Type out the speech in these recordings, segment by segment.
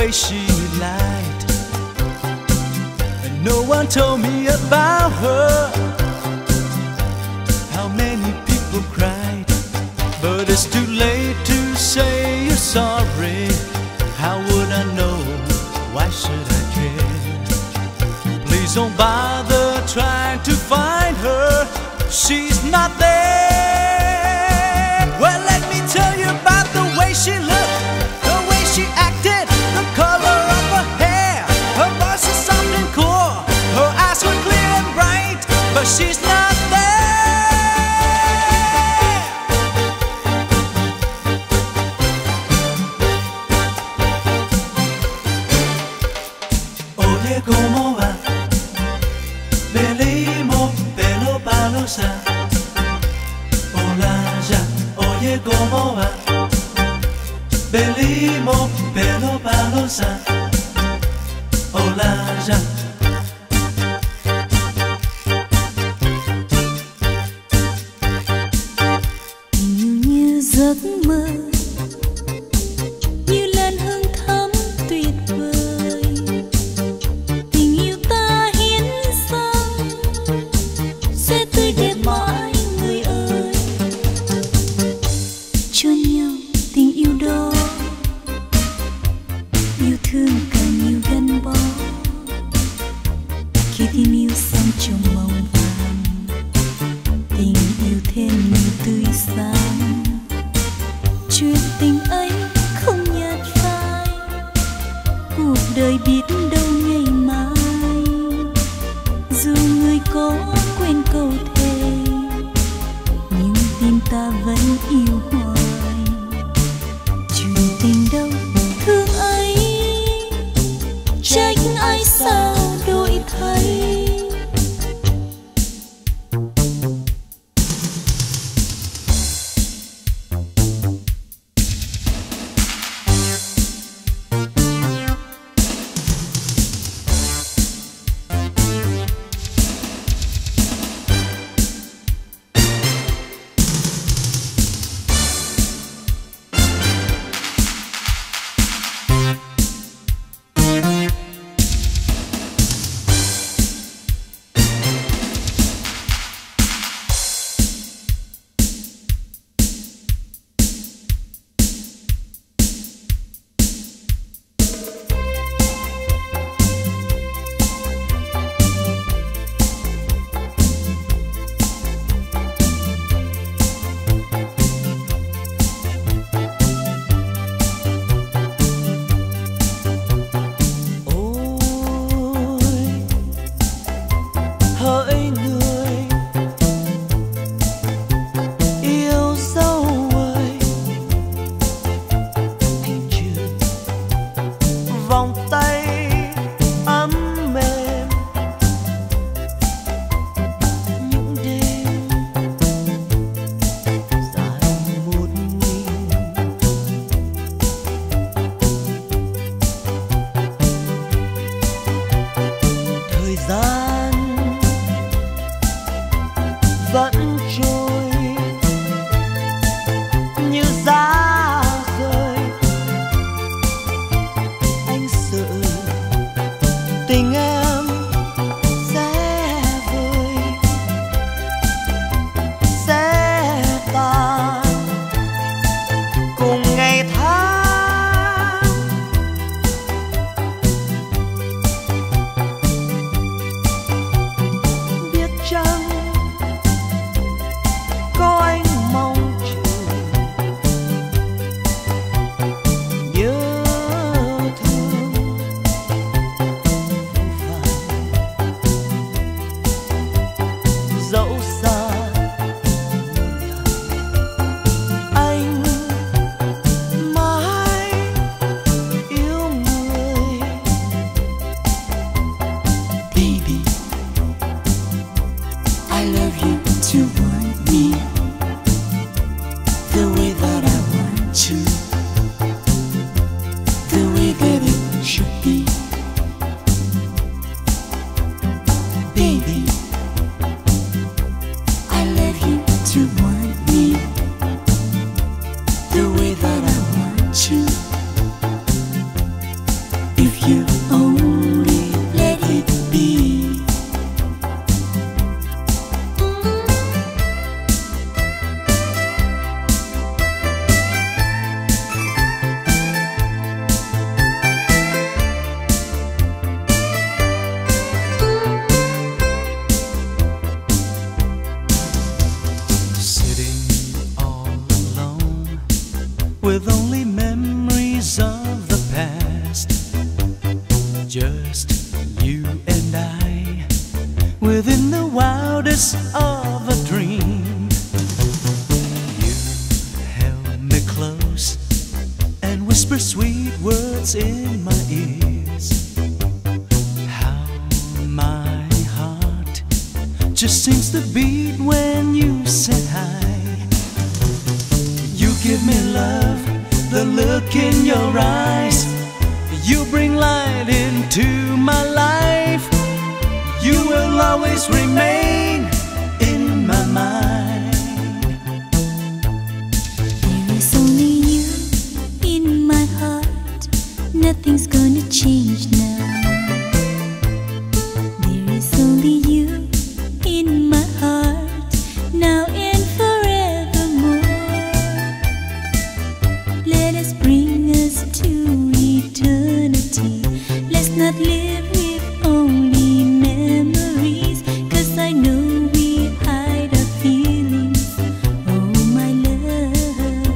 way she lied. And no one told me about her, how many people cried. But it's too late to say you're sorry. How would I know? Why should I care? Please don't bother trying to find her. She's not there. Well, let me tell you about the way she looked, the way she acted, the color of her hair. Her voice is soft and cool, her eyes were clear and bright, but she's not there. Oye, ¿cómo va? Venimos, pelo palosa. Hola ya, oye, ¿cómo va? Venimos, pelo palosa. Hola ya. Tình như giấc mơ, như lần hương thắm tuyệt vời. Tình yêu ta hiến dâng sẽ tươi đẹp mãi người ơi. Cho nhau tình yêu đó, yêu thương càng nhiều gắn bó. Khi tim yêu xong trong màu vàng, tình yêu thêm nhiều tươi sáng. Chuyện tình ấy không nhạt phai, cuộc đời biết đâu ngày mai. Dù người có quên câu thề, nhưng tim ta vẫn yêu hoài. Chuyện tình đâu thương ấy, only memories of the past. Just you and I, within the wildest of a dream. You held me close and whispered sweet words in my ears. How my heart just seems to beat when you said hi. You give me love, the look in your eyes. You bring light into my life. You will always remain in my mind. There is only you in my heart. Nothing's gonna change now. There is only you in my heart, now and forevermore. Let us bring us to eternity. Let's not live with only memories, 'cause I know we hide our feelings. Oh my love.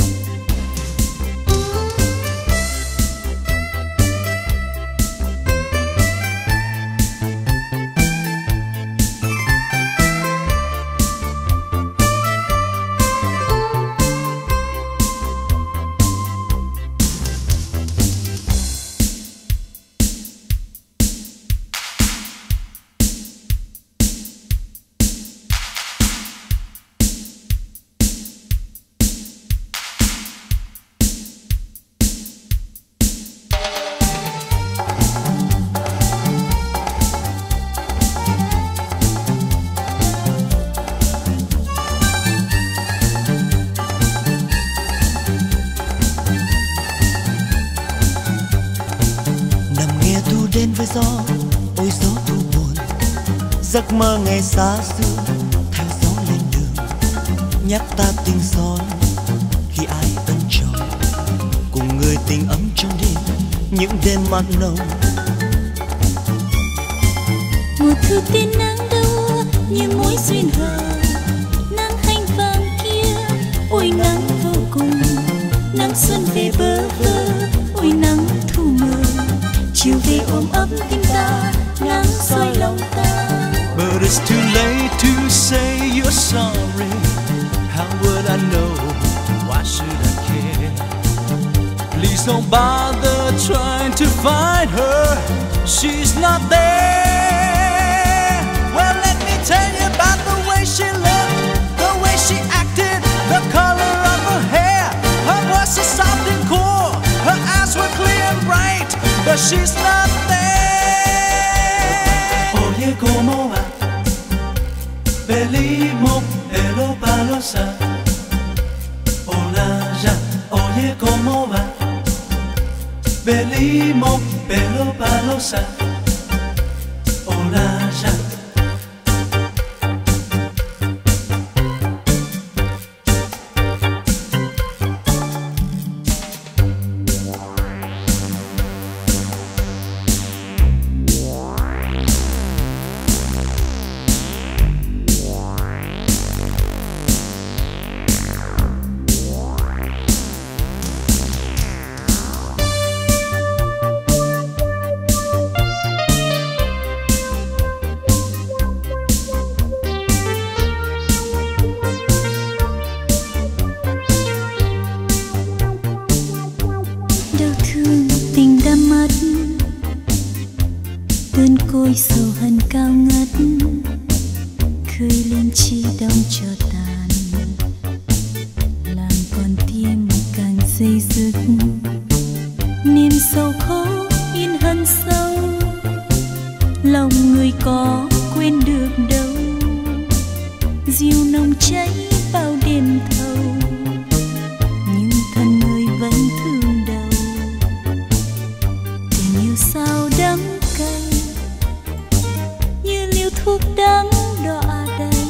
Đến với gió, ôi gió thu buồn, giấc mơ ngày xa xưa theo gió lên đường, nhắc ta tình son khi ai ân trọng, cùng người tình ấm trong đêm những đêm mặn nồng. Mùa thu tiên nắng đâu như mối duyên hờ, nắng hành vàng kia, ôi nắng vô cùng, nắng xuân về bơ vơ, ôi nắng thu mờ. Chiều về ôm ấp tim ta, nắng soi lòng ta. But it's too late to say you're sorry. How would I know? Why should I care? Please don't bother trying to find her. She's not there. Well, let me tell you about the way she looked, the way she acted, the color of her hair. Her voice is soft and cool, her eyes were clear and bright, but she's not there. Oye, ¿cómo va? Venimos pero palosa. Hola ya, oye, ¿cómo va? Venimos pero palosa. Hola ya. cơn côi sầu hằn cao ngất khơi lên chi đông cho tàn, làm con tim càng dây dứt, niềm sầu khó in hằn sâu, lòng người có quên được đâu, diều nồng cháy bao đêm thâu, nhưng thân người vẫn thương đau. Tình yêu sao đắng cay như liều thuốc đắng đọa đầy,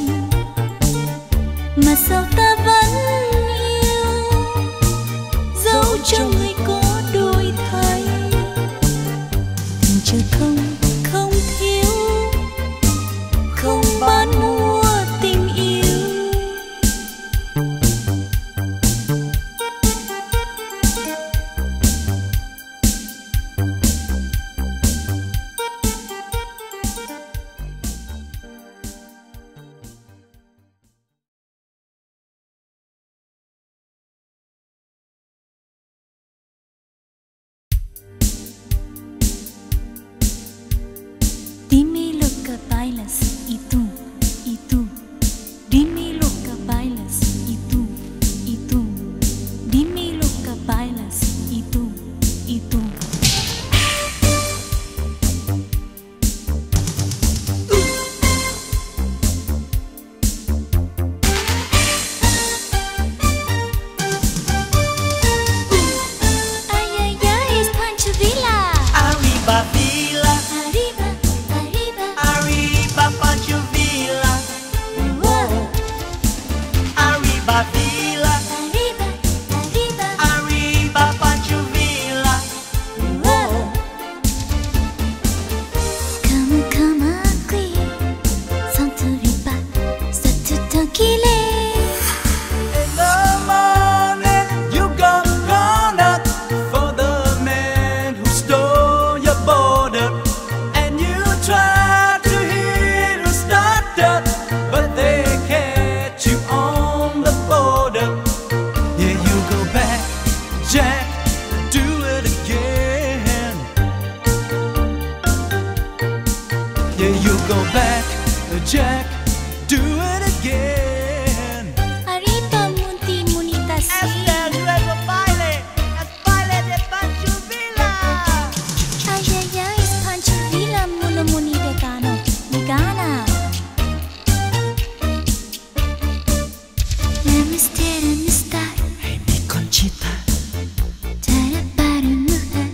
mà sao ta vẫn yêu dẫu cho người có đổi thay. Tình trời không thiếu, không bán mua tình yêu. bailas y tú, dime lo que bailas y tú, dime lo que bailas y tú, Ay, ay, ay, es Pancho Villa. Arriba Villa, Arriba, arriba, arriba Pancho Villa, wow. arriba Villa, Arriba, arriba, arriba Pancho Villa. wow. Come qui, sans riba, c'est tout tranquille. In the morning, you go knock for the man who stole your border, and you try to hit or start up, but they catch you on the border. Yeah, you go back, Jack, do it again. Yeah, you go back, Jack, do it again. Arriba, Monita, sí. Luego baile, es baile de Pancho Villa. Ay, ay, ay, es Pancho Villa, muni de Gano, mi gana. La mister, Hey, mi Conchita, para para mujer,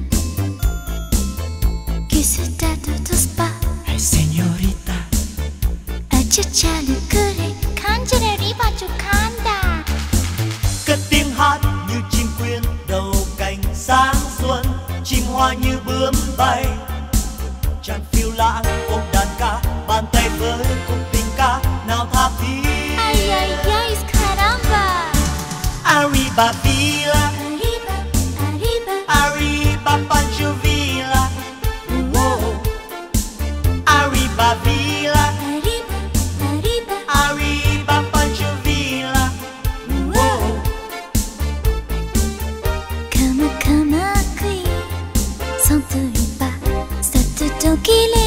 que se da todos pa, hey, señorita. achachalu kure, kanjara riba chukanda. Cất tiếng hát như chim quyên đầu cành sáng xuân, chim hoa như bướm bay. Chàng phiêu lãng ôm đàn ca, bàn tay với khúc tình ca nào tha thiết. Ay, ay, ay, es caramba. Arriba Villa, Arriba, arriba, arriba Pancho Villa. Whoa. Arriba Villa, arriba, arriba, arriba Pancho Villa. Whoa. come qui, sans riba, c'est tout tranquille.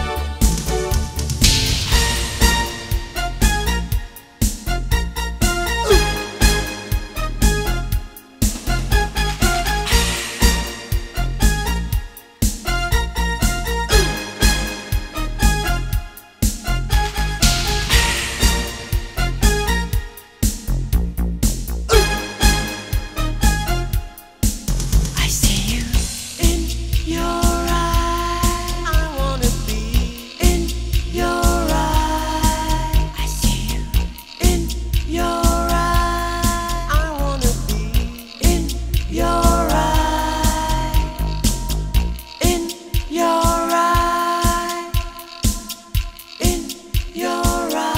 I see you in your eyes. I wanna be in your eyes. I see you in your eyes. I wanna be in your eyes. In your eyes. In your eyes.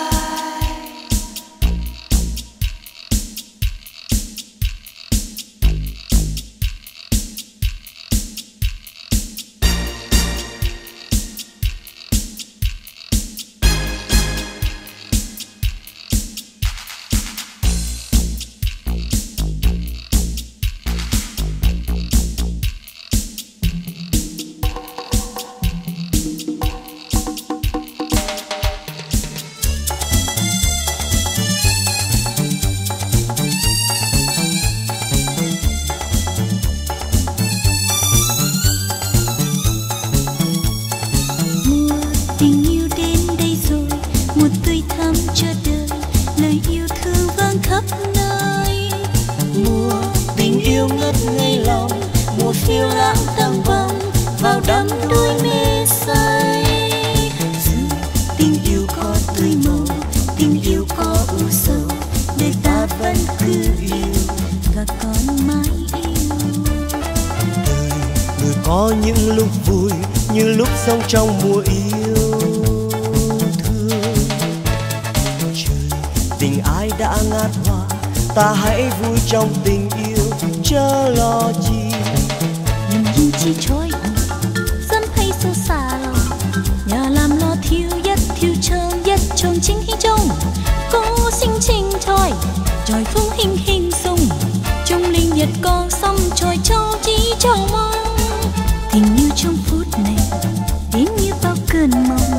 Mùa tình yêu đến đây rồi, mùa tươi thắm chờ đợi, lời yêu thương vang khắp nơi. Mùa tình yêu ngất ngây lòng, mùa phiêu lãng tang bồng vào đắm đuối mê say. Dù tình yêu có tươi màu, tình yêu có u sầu, đời ta vẫn cứ yêu Và còn mãi yêu. đời. Người có những lúc vui, như lúc sống trong mùa yêu thương. Trời, tình ai đã ngát hoa, ta hãy vui trong tình yêu, chớ lo chi. Nhầm nhìn chi trôi, dám hay sâu xa lòng. Nhà làm lo thiếu nhất trong chính hình trong. Cố sinh trình thôi, trời phong hình sung. Trong linh nhật con sông trôi châu chỉ châu mong. Tình yêu trong phút này, đến như bao cơn mộng.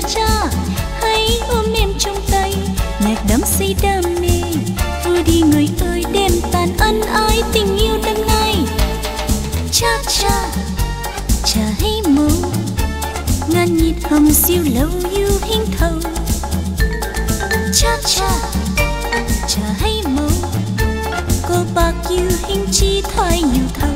cha, hãy ôm em trong tay, nhạc đắm say đam mê. Thôi đi người ơi, đêm tàn ân ái tình yêu đêm nay. Cha cha, cha hãy màu, ngàn nhịp hầm siêu lâu yêu hình thầu. Cha cha, cha hãy màu, cô bạc yêu hình chi thoại nhiều thầu.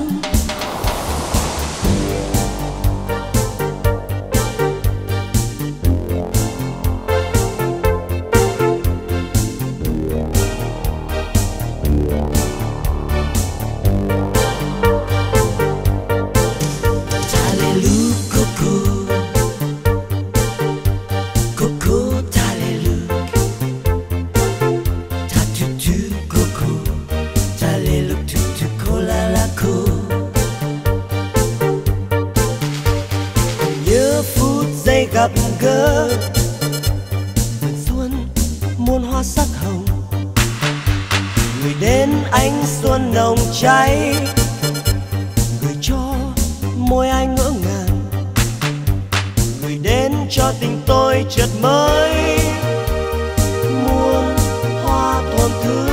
Gặp gỡ vườn xuân muôn hoa sắc hồng, người đến ánh xuân nồng cháy, người cho môi anh ngỡ ngàng, người đến cho tình tôi chợt mới muôn hoa thơm thương.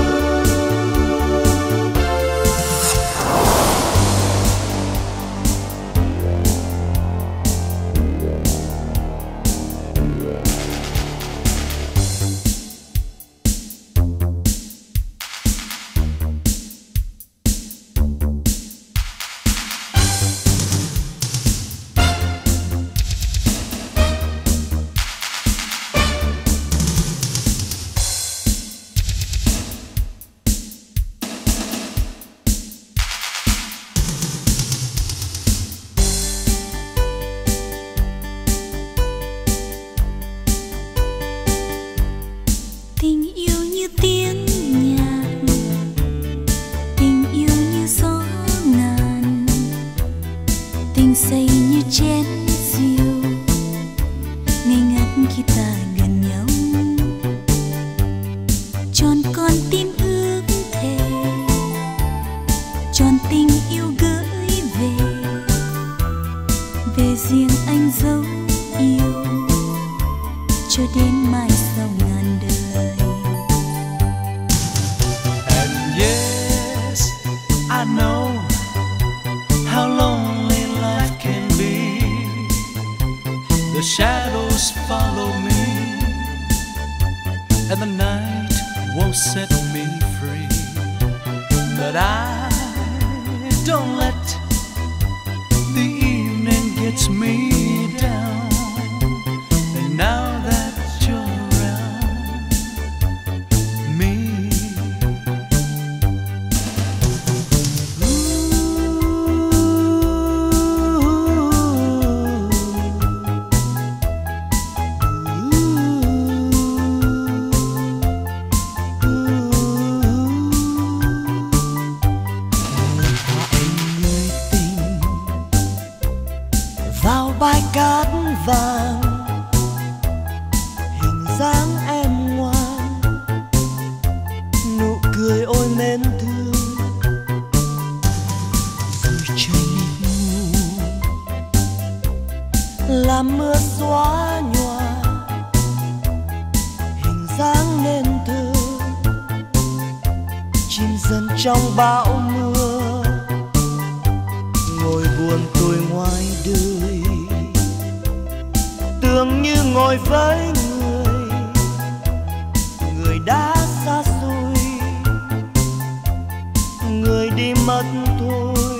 Tình yêu như tiếng nhạc, tình yêu như gió ngàn, tình say như chén rượu ngây ngất khi ta gần nhau. Tròn con tim ước thề, tròn tình yêu gửi về riêng anh dấu yêu cho đến mai sau ngàn đời. Yes, I know how lonely life can be. The shadows follow me, and the night won't set me free. But I don't let the evening get me down. And now that you're around me, vào bãi cát vàng, hình dáng em ngoan, nụ cười ôi mến thương, rồi trời mịt mù làm mưa xóa nhòa hình dáng nên thơ, chìm dần trong bão mưa, ngồi buồn tôi ngoài đời, tưởng như ngồi với người đã xa xôi, người đi mất thôi.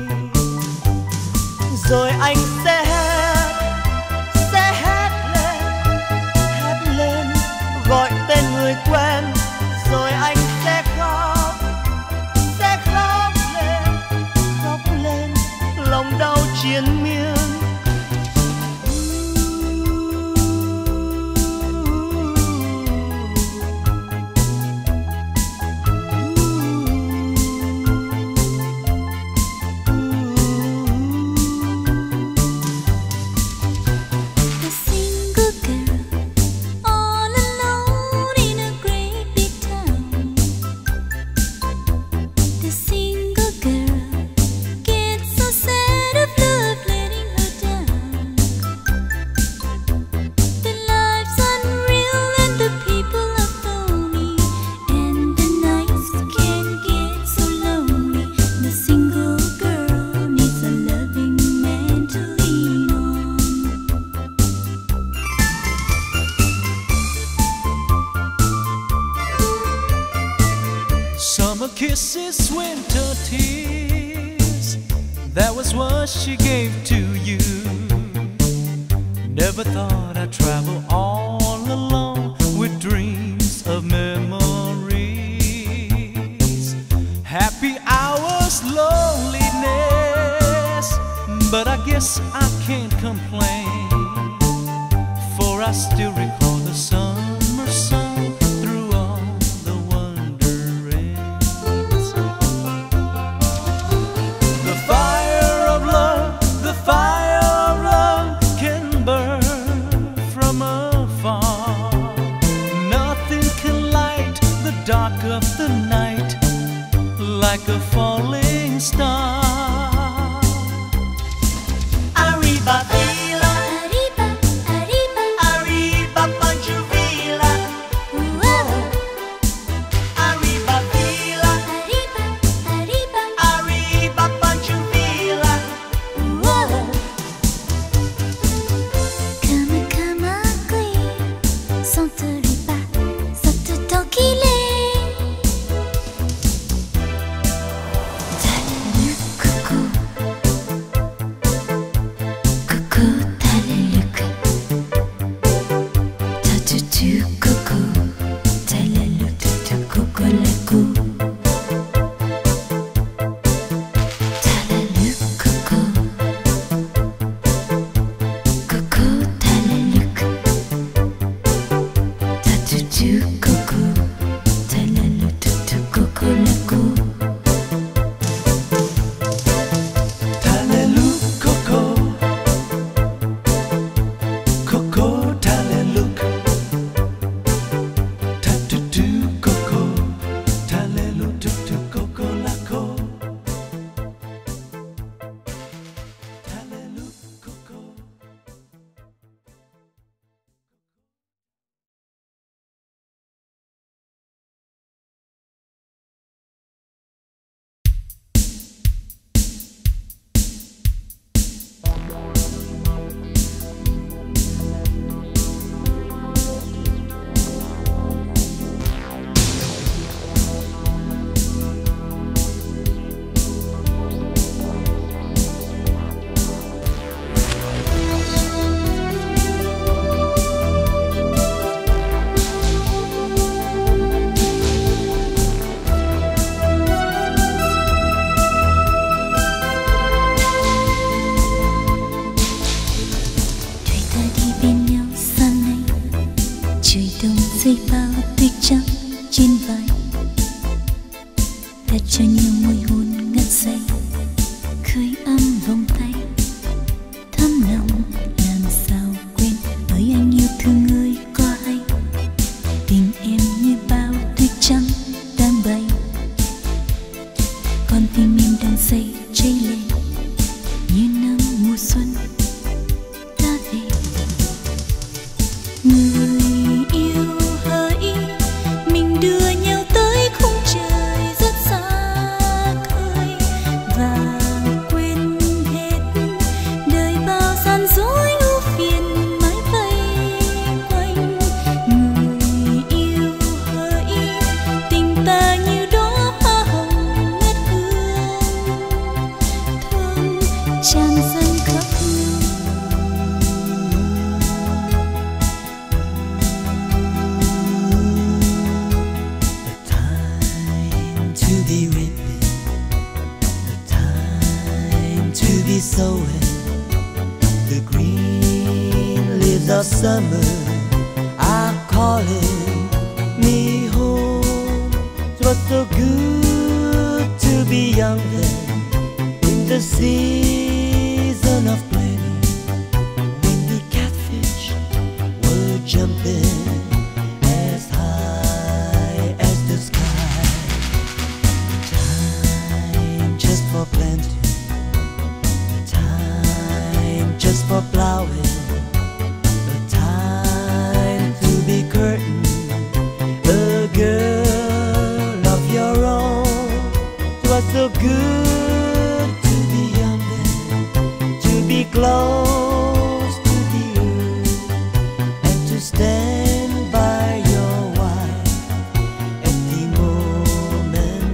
Rồi anh sẽ hét lên gọi tên người quen, rồi anh sẽ khóc lên lòng đau triền miên. Summer kisses, winter tears, that was what she gave to you. Never thought I'd travel all alone with dreams of memories. Happy hours, loneliness, but I guess I can't complain, for I still recall the summer sun through all the wonder rains. The fire of love can burn from afar. Nothing can light the dark of the night like a falling star. Arriba Vila, arriba, arriba, arriba Panjuvila. Arriba Vila, arriba, arriba, arriba Panjuvila. Comme un gris, sans te riba, sans te tranquille. Rơi bao tuyết trắng trên vai, ta cho nhau môi hôn ngất say, khơi ấm vòng tay thấm lòng làm sao quên. Ơi anh yêu thương ơi có hay, tình em như bao tuyết trắng đang bay, con tim em đang say cháy lên như nắng mùa xuân ta về. Người yêu hỡi, mình đưa nhau tới khung trời rất xa khơi và quên hết đời bao gian dối ưu phiền mãi vây quanh. Người yêu hỡi, tình ta như đóa hoa hồng ngát hương thơm tràn dâng khắp nơi. To be reaping, the time to be sowing, the green leaves of summer are calling me home. 'Twas so good to be young then, in the season of plenty, when the catfish were jumping as high as the sky. Just for planting, time just for plowing, the time to be curtain, a girl of your own. 'Twas so good to be young then, to be close to the earth, and to stand by your wife at the moment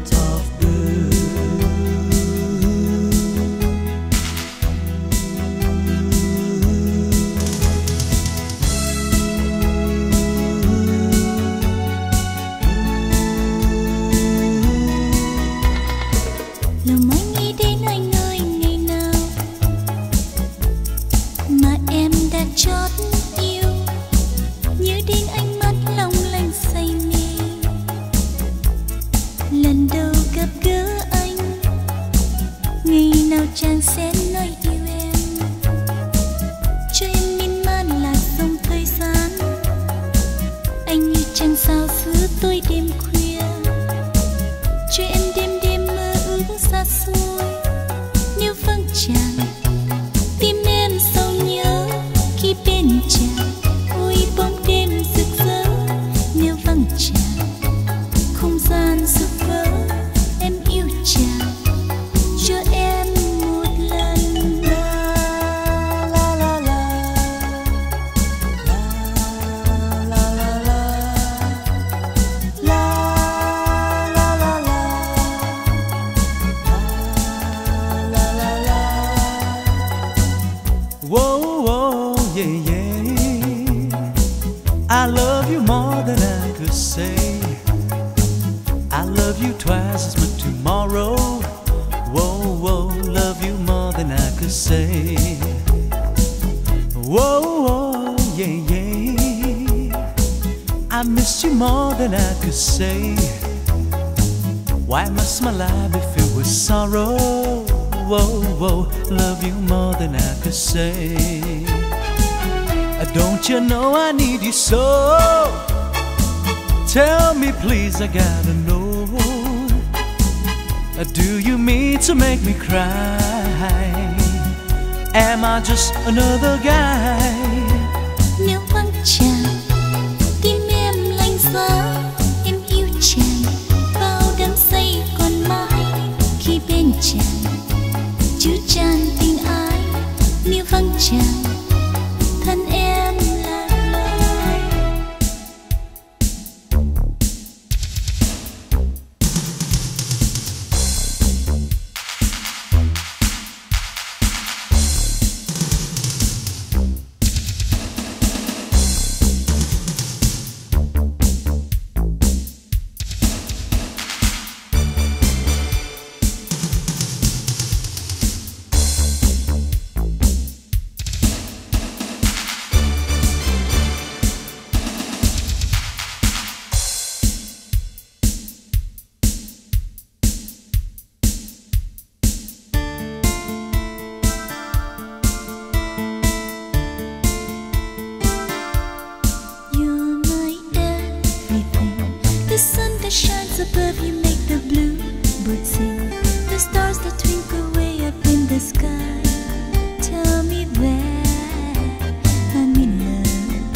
lần đầu gặp gỡ anh, ngày nào chàng sẽ nói yêu em, cho em miên man là dòng thời gian. Anh như trăng sao giữa tối đêm khuya, cho em đêm đêm mơ ước xa xôi. Nếu vắng chàng, tim em sầu nhớ khi bên chàng. Ôi bóng đêm rực rỡ, nếu vắng chàng, không gian rực vỡ. Em yêu chàng, cho em một lần. La la la la, la la la la, la la la la, la la la. Whoa, whoa, yeah, yeah. I love you more than I could say. I love you twice as much tomorrow. Whoa, whoa, love you more than I could say. Whoa, whoa, yeah, yeah. I miss you more than I could say. Why must my life be filled with sorrow? Whoa, whoa, love you more than I could say. Don't you know I need you so? Tell me please, I gotta know. Do you mean to make me cry? Am I just another guy? Nếu vắng chàng, tim em lạnh giá. Em yêu chàng, bao đắm say còn mãi. Khi bên chàng, chứa chan tình ái. Nếu vắng chàng, thân em lạc loài. The sun that shines above you make the bluebirds sing. The stars that twinkle way up in the sky tell me that I'm in love.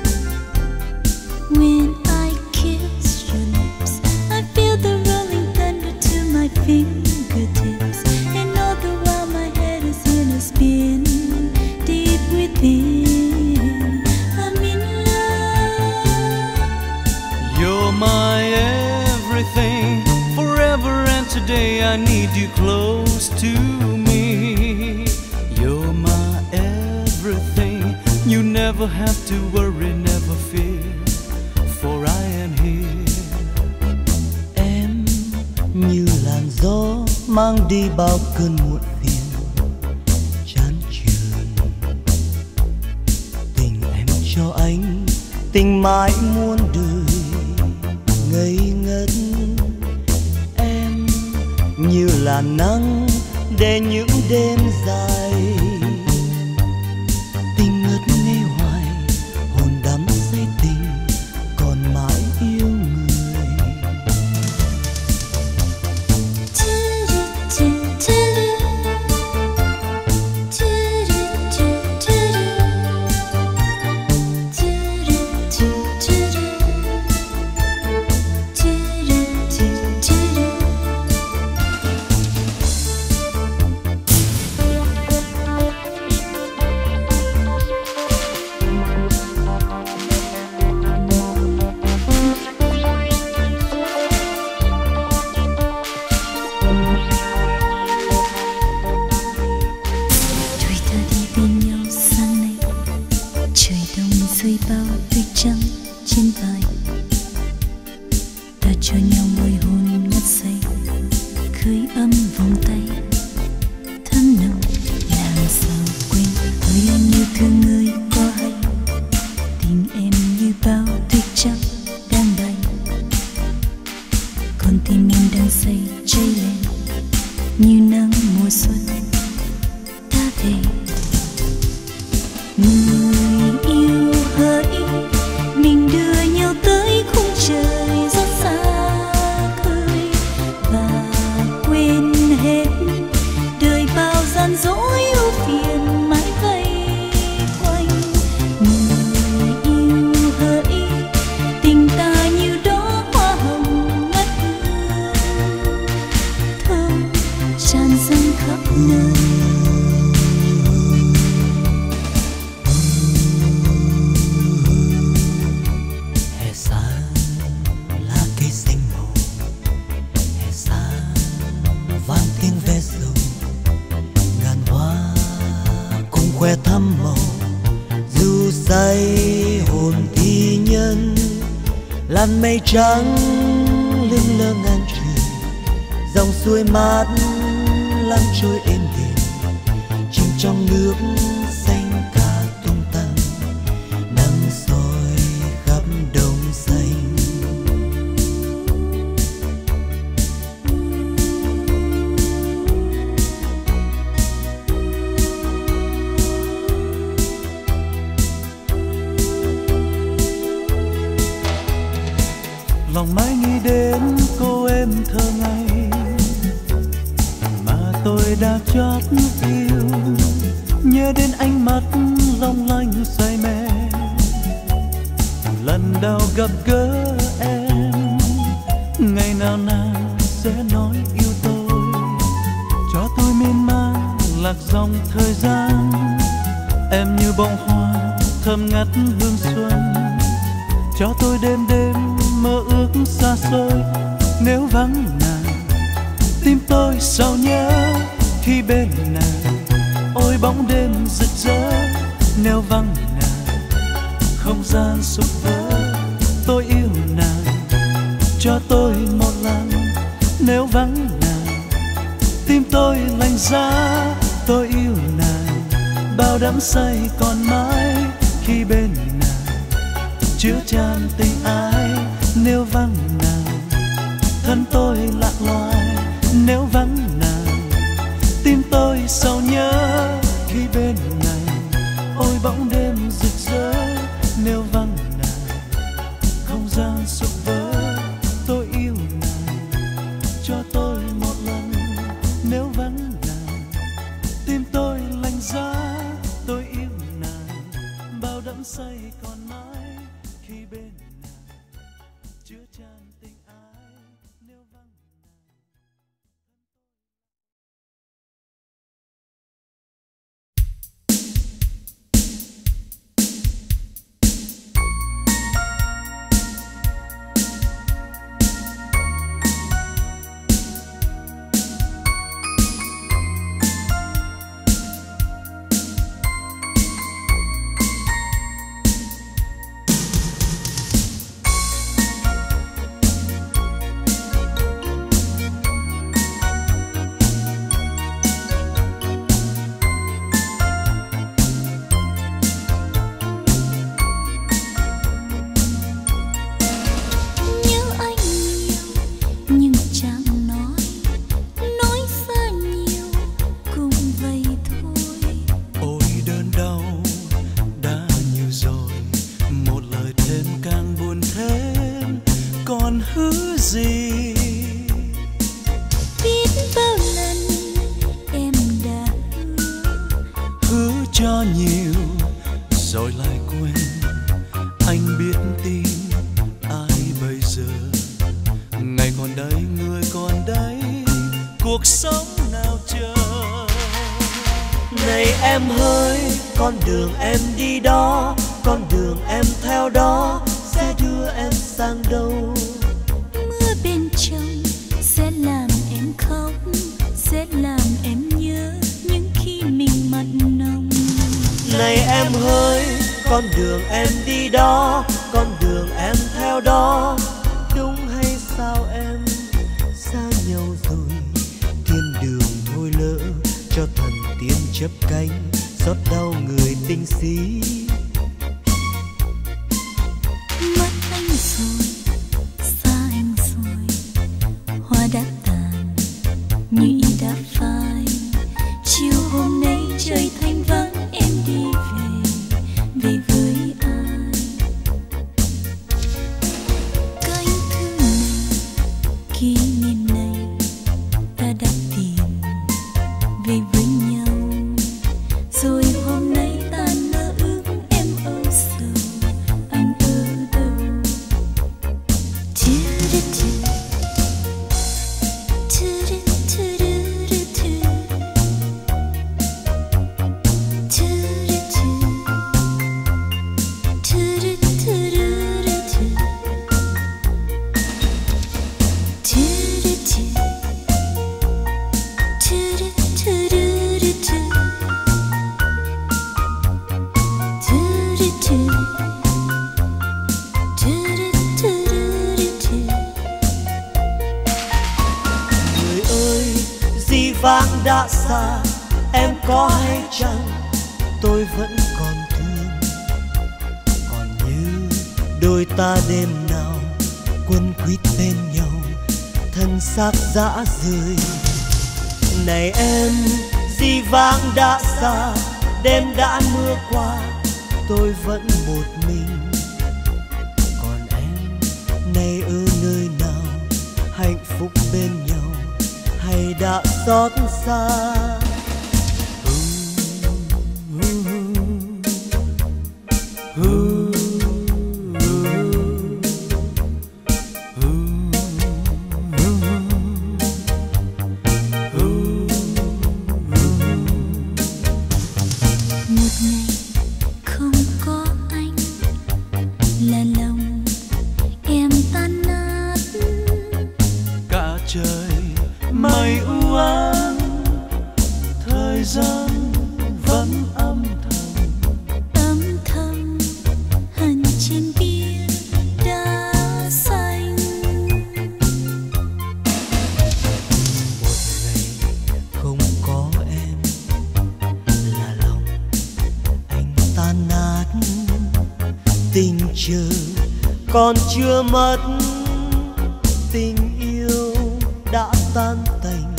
When I kiss your lips, I feel the rolling thunder to my fingertips, and all the while my head is in a spin deep within. I'm in love. You're my everything, forever and today I need you close to me. You're my everything, you never have to worry, never fear, for I am here. Em như làn gió mang đi bao cơn muộn phiền chán chường. Tình em cho anh, tình mãi muôn đời ngây ngất. Em như là nắng để những đêm dài, tình ngất ngây hoài, hồn đắm say tình còn mãi yêu người. đang say cháy lên như nắng mùa xuân ta về. Người yêu hỡi, mình đưa nhau tới khung trời rất xa khơi và quên hết đời bao gian dối ưu phiền mãi vây quanh. Người yêu hỡi, tình ta như đó hoa hồng ngát hương thơm tràn dâng khắp nơi. khoe thắm màu dù say hồn thi nhân, làn mây trắng lững lơ ngàn trời, dòng suối mát lăn trôi êm đềm, chìm trong nước xanh cả tung tăng, nắng soi khắp đồng xanh. Lòng mãi nghĩ đến cô em thơ ngây mà tôi đã chót yêu, nhớ đến ánh mắt long lanh say mê lần đầu gặp gỡ em. Ngày nào nàng sẽ nói yêu tôi, cho tôi miên man lạc dòng thời gian. Em như bông hoa thơm ngát hương xuân, cho tôi đêm đêm mơ ước xa xôi. Nếu vắng nàng, tim tôi sao nhớ khi bên nàng. Ôi bóng đêm rực rỡ, nếu vắng nàng, không gian sụp vỡ. Tôi yêu nàng, cho tôi một lần. Nếu vắng nàng, tim tôi lạnh giá. Tôi yêu nàng, bao đắm say còn mãi khi bên nàng, chứa chan tình ái. Nếu vắng nàng, thân tôi lạc loài. Nếu vắng nàng, tim tôi sầu nhớ khi bên nàng. Ôi bóng đêm rực rỡ, nếu vắng nàng, không gian sụp vỡ. Tôi yêu nàng, cho tôi một lần. Nếu vắng nàng, tim tôi lạnh giá. Tôi yêu nàng, bao đắm say còn mãi khi bên nàng, chứa chan tình ái. Nếu vắng cho nhiều rồi lại quên. Anh biết tin ai bây giờ, ngày còn đây người còn đây, cuộc sống nào chờ. Này em ơi, con đường em đi đó, con đường em theo đó sẽ đưa em sang đâu? Mưa bên trong sẽ làm em khóc, sẽ làm em nhớ những khi mình mặn nồng. Này em ơi, con đường em đi đó, con đường em theo đó, đúng hay sao em? Xa nhau rồi, thiên đường thôi lỡ, cho thần tiên chấp cánh, xót đau người tinh sĩ. Mất anh rồi, xa anh rồi, hoa đã vang đã xa, em có hay chăng tôi vẫn còn thương. Còn như đôi ta đêm nào quấn quýt bên nhau, thân xác dã rời. Này em, dĩ vãng đã xa, đêm đã mưa qua, tôi vẫn một mình. Còn em, nay ở nơi nào, hạnh phúc bên nhau hay đã xót xa? Mây u ám, thời gian vẫn âm thầm hằn trên bia đá xanh. Một ngày không có em là lòng anh tan nát, tình chờ còn chưa mất, tình yêu đã tan tành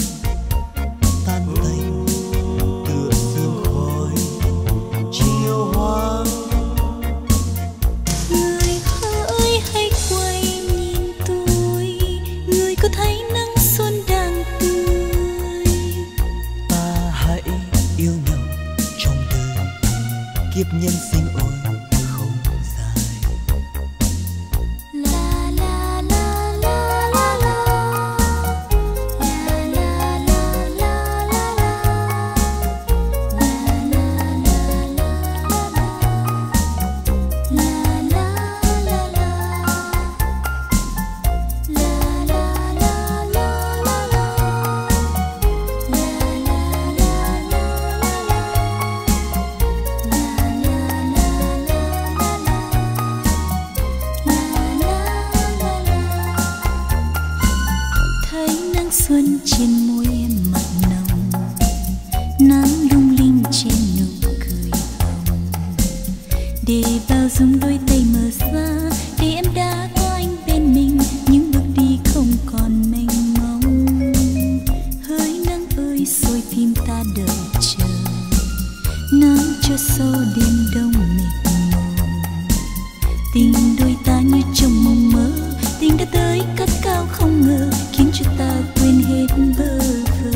tựa sương khói chiều hoang. Người hỡi hãy quay nhìn tôi, người có thấy nắng xuân đang tươi. Ta hãy yêu nhau trong đời, kiếp nhân sinh ôi xuân trên môi em mặn nồng, nắng lung linh trên nụ cười hồng. Để bao dung đôi tay mở ra, để em đã có anh bên mình, những bước đi không còn mênh mông. Hỡi nắng ơi rồi tim ta đợi chờ, nắng cho sâu đêm đông mịt mù. Tình đôi ta như trong mộng mơ, tình đã tới cất cao không ngờ, khiến cho ta quên hết bơ vơ.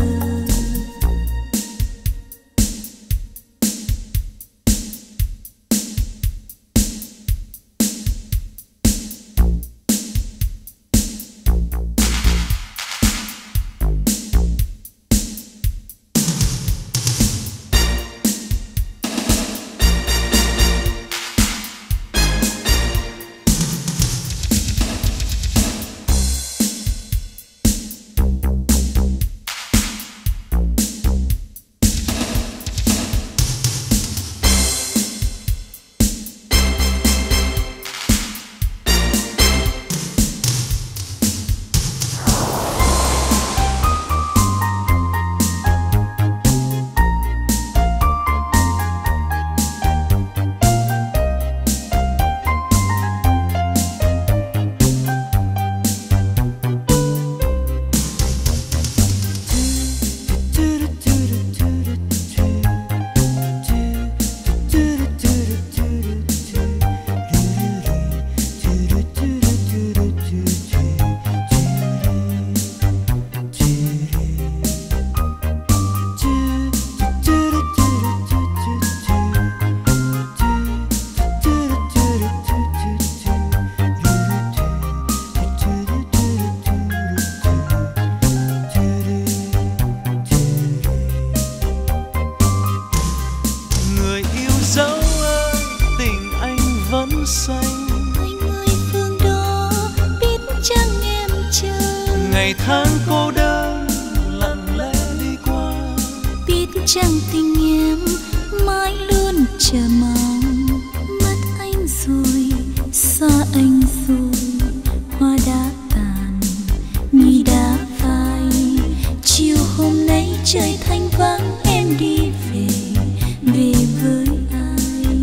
chăng tình em mãi luôn chờ mong. Mất anh rồi, xa anh rồi, hoa đã tàn, nhụy đã phai. Chiều hôm nay trời thanh vắng, em đi về, về với ai?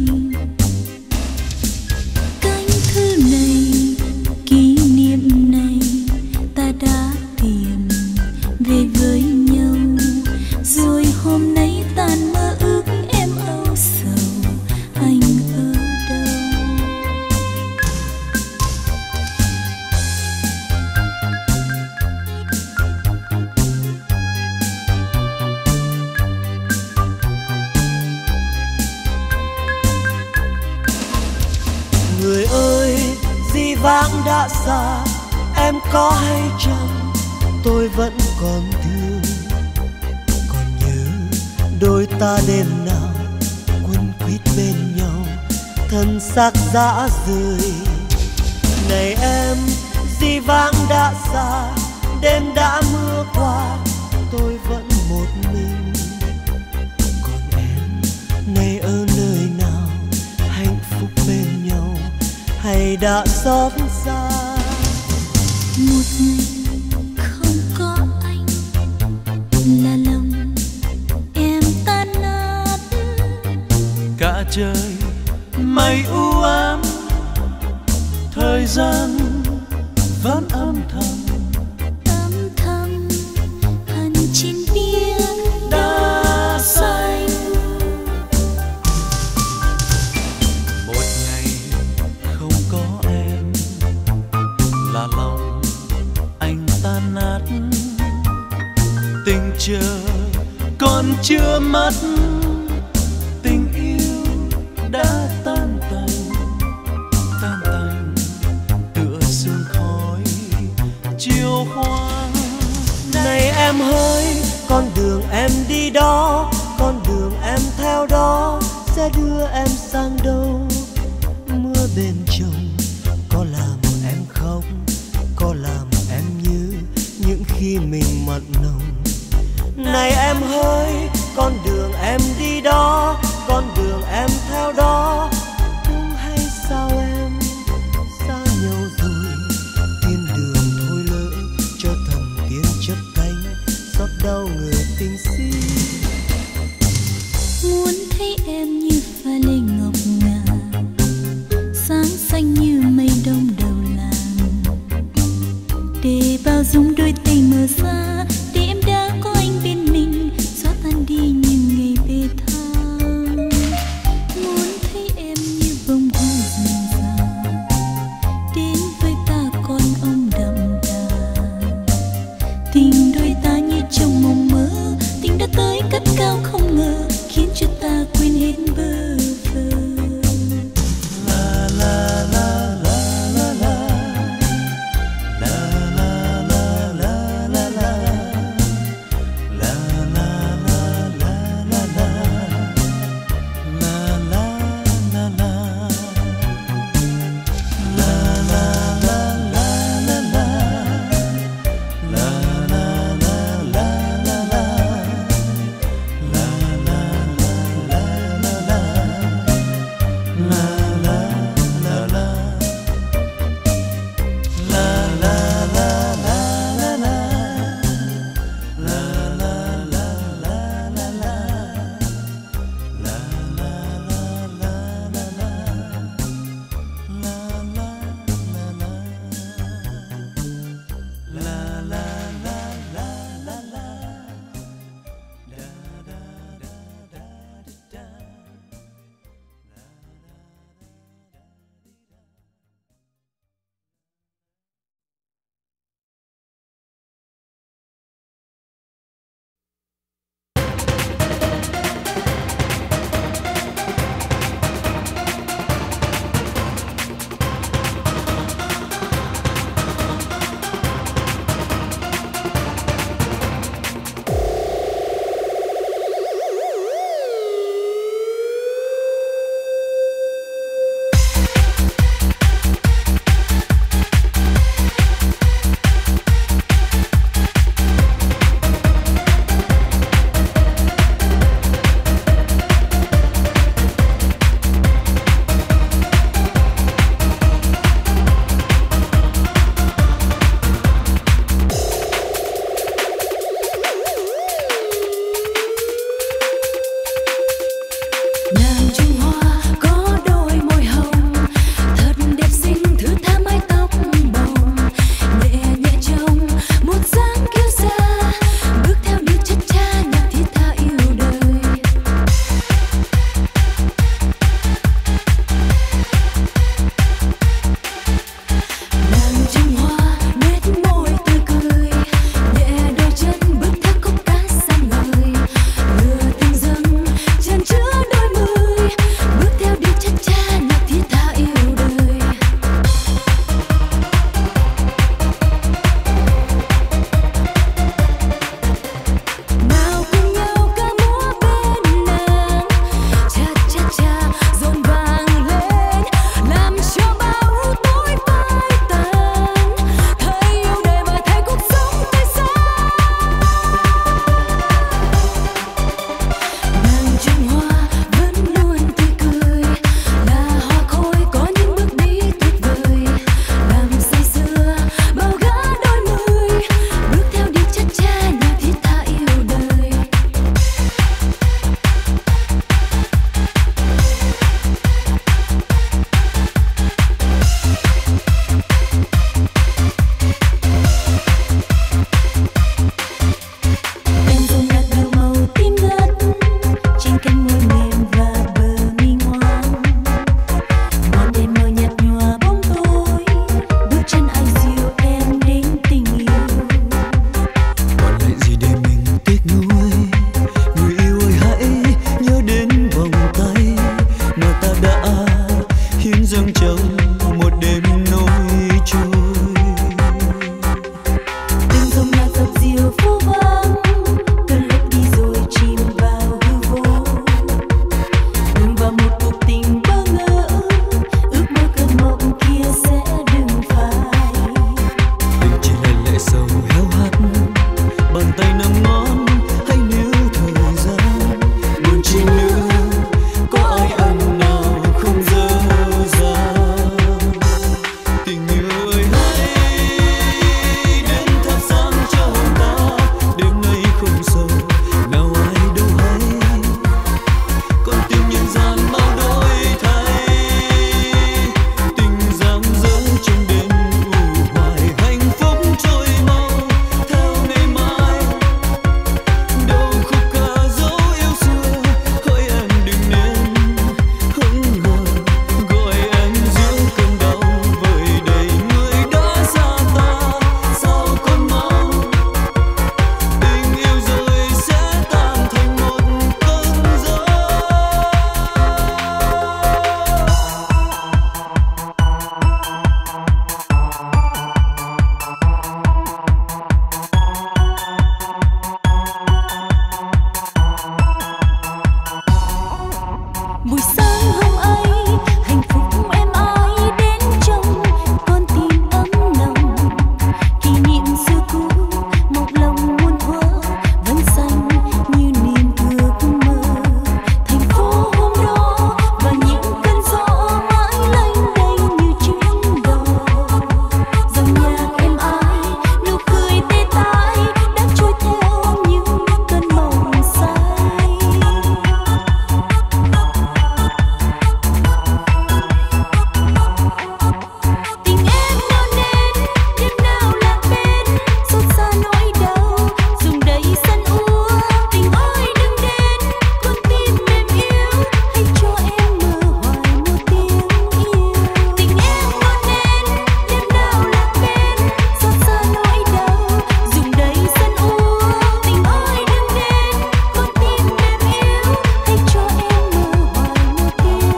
Cánh thư này, kỷ niệm này, ta đã tìm về với nhau. Rồi hôm nay tàn mơ ước em âu sầu, anh ở đâu? Người ơi, dĩ vãng đã xa, em có hay chăng tôi vẫn còn thương. Còn nhớ đôi ta đêm nào quấn quýt bên nhau, thân xác dã rời. Này em, dĩ vãng đã xa, đêm đã mưa qua, tôi vẫn một mình. Còn em, nay ở nơi nào, hạnh phúc bên nhau hay đã xót xa? Một ngày không có anh là lòng em tan nát. Cả trời mây u ám, thời gian vẫn âm thầm, Âm thầm hằn trên biếc đá xanh. Một ngày không có em là lòng anh tan nát. Tình chờ còn chưa mất, tình yêu đã tan tành, tan tành tựa sương khói chiều hoa. Này em hỡi, con đường em đi đó, con đường em theo đó sẽ đưa em sang đâu? Mưa bên chồng có làm em khóc, có làm em nhớ những khi mình mặn nồng. Này em hỡi, con đường em đi đó, con đường em theo đó, đúng hay sao em xa nhau rồi? Thiên đường thôi lỡ cho thần tiên chấp cánh, xót đau người tình si. Muốn thấy em như pha lê ngọc ngà, sáng xanh như mây đông đầu làng, để bao dung đôi tay mờ xa, để em đã có anh bên mình, xóa tan đi những ngày bê tha. Muốn thấy em như bông hoa rừng già, đến với ta con ông đậm đà. Tình đôi ta như trong mộng mơ, tình đã tới cất cao không ngờ, khiến cho ta quên hết bơ vơ. La la la la la la, la la la la la la, la la la la la la, la la la la, la la la la la, la la la la la la, la nằm ngon hay níu thời gian. Buồn chi nữa có ai anh nào không dở dang. Tình yêu ơi hãy đến thắp sáng cho hồn ta, đêm nay không sầu nào ai đâu hay. Con tim nhân gian bao đổi thay, tình giang dở trong đêm u hoài. Hạnh phúc trôi mau theo ngày mai, đâu khúc ca dấu yêu xưa. Hỡi em đừng nên hững hờ, gọi em giữa cơn đau vơi đầy. Người đã xa ta sao còn mau, tình yêu rồi sẽ tan thành một cơn gió. Buổi sáng hôm ấy hạnh phúc em ái đến trong con tim ấm nồng. Kỷ niệm xưa cũ một lòng muôn thuở vẫn xanh như niềm ước mơ. Thành phố hôm đó và những cơn gió mãi lênh đênh như chuyến đò. Dòng nhạc em ái nụ cười tê tái đã trôi theo những cơn mộng say. Tình em nào nên đêm nào lạc bên, xót xa nỗi đau dùng đầy sân úa. Tình ơi đừng đến con tim mềm yếu, hãy cho em mơ hoài một tiếng yêu. Tình em nào nên đêm nào lạc bên, xót xa nỗi đau dùng đầy sân úa. Tình ơi đừng đến con tim mềm yếu, hãy cho em mơ hoài một tiếng yêu.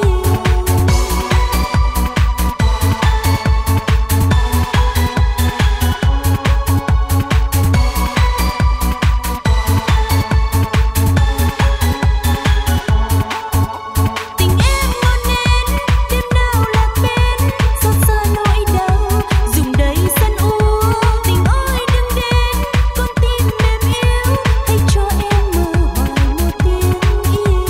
Tình em ngọn nến đêm nào lạc bên, xót xa nỗi đau dùng đầy sân úa. Tình ơi đừng đến con tim mềm yếu, hãy cho em mơ hoài một tiếng yêu.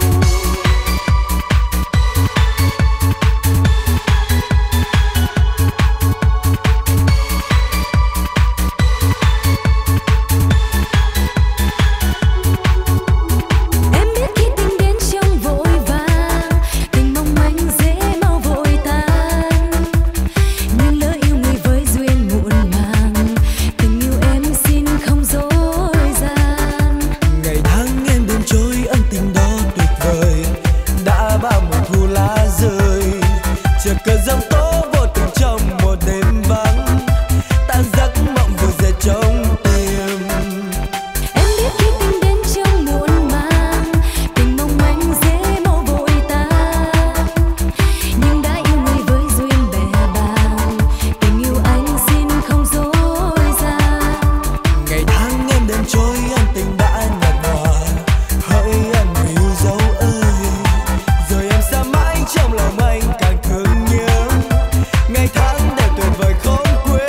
Em biết khi tình đến trong vội vàng, tình mong manh dễ mau vội tan. Nhưng lỡ yêu người với duyên muộn màng, tình yêu em xin không dối gian. Ngày tháng em đêm trôi ân tình đó tuyệt vời, đã bao mùa thu lá rơi. Chợt cơn giông tố vô tình trong một đêm vắng, tan giấc mộng vừa dậy trong tim. Em biết khi tình đến trong muộn màng, tình mong manh dễ mau vội tan. Nhưng đã yêu người với duyên bè bàng, tình yêu anh xin không dối gian. Ngày tháng em đêm trôi ân tình đã nhạt nhòa, hỡi em người yêu dấu ơi. Rồi em xa mãi trong lòng anh càng thương nhớ, ngày tháng đẹp tuyệt vời không quên.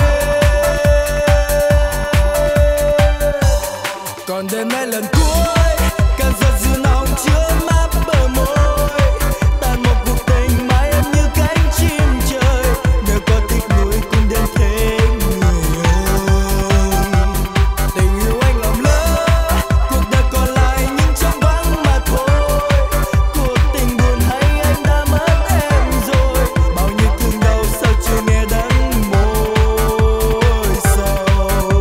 Còn đêm nay lần cuối, cơn giận dữ nóng chứa mát bờ môi. Tàn một cuộc tình mãi em như cánh chim trời, nếu có tiếc nuối cũng đến thế người ơi. Tình yêu anh lầm lỡ, cuộc đời còn lại những trống vắng mà thôi. Cuộc tình buồn hay anh đã mất em rồi, bao nhiêu thương đau sao chưa nghe đắng môi sầu.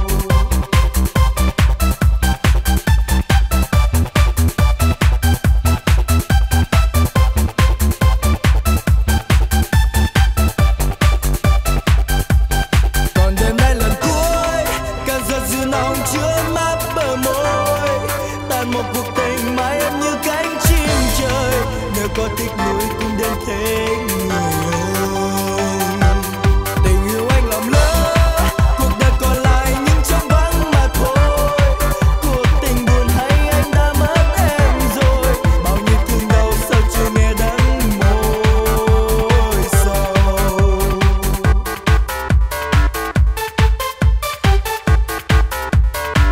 Còn đêm nay lần cuối, cơn giận dữ nóng chứa mát bờ môi. Tàn một cuộc tình mãi em như cánh chim trời, nếu có tiếc nuối cũng đến thế người ơi. Tình yêu anh lầm lỡ, cuộc đời còn lại những trống vắng mà thôi. Cuộc tình buồn hay anh đã mất em rồi, bao nhiêu thương đau sao chưa nghe đắng môi sầu.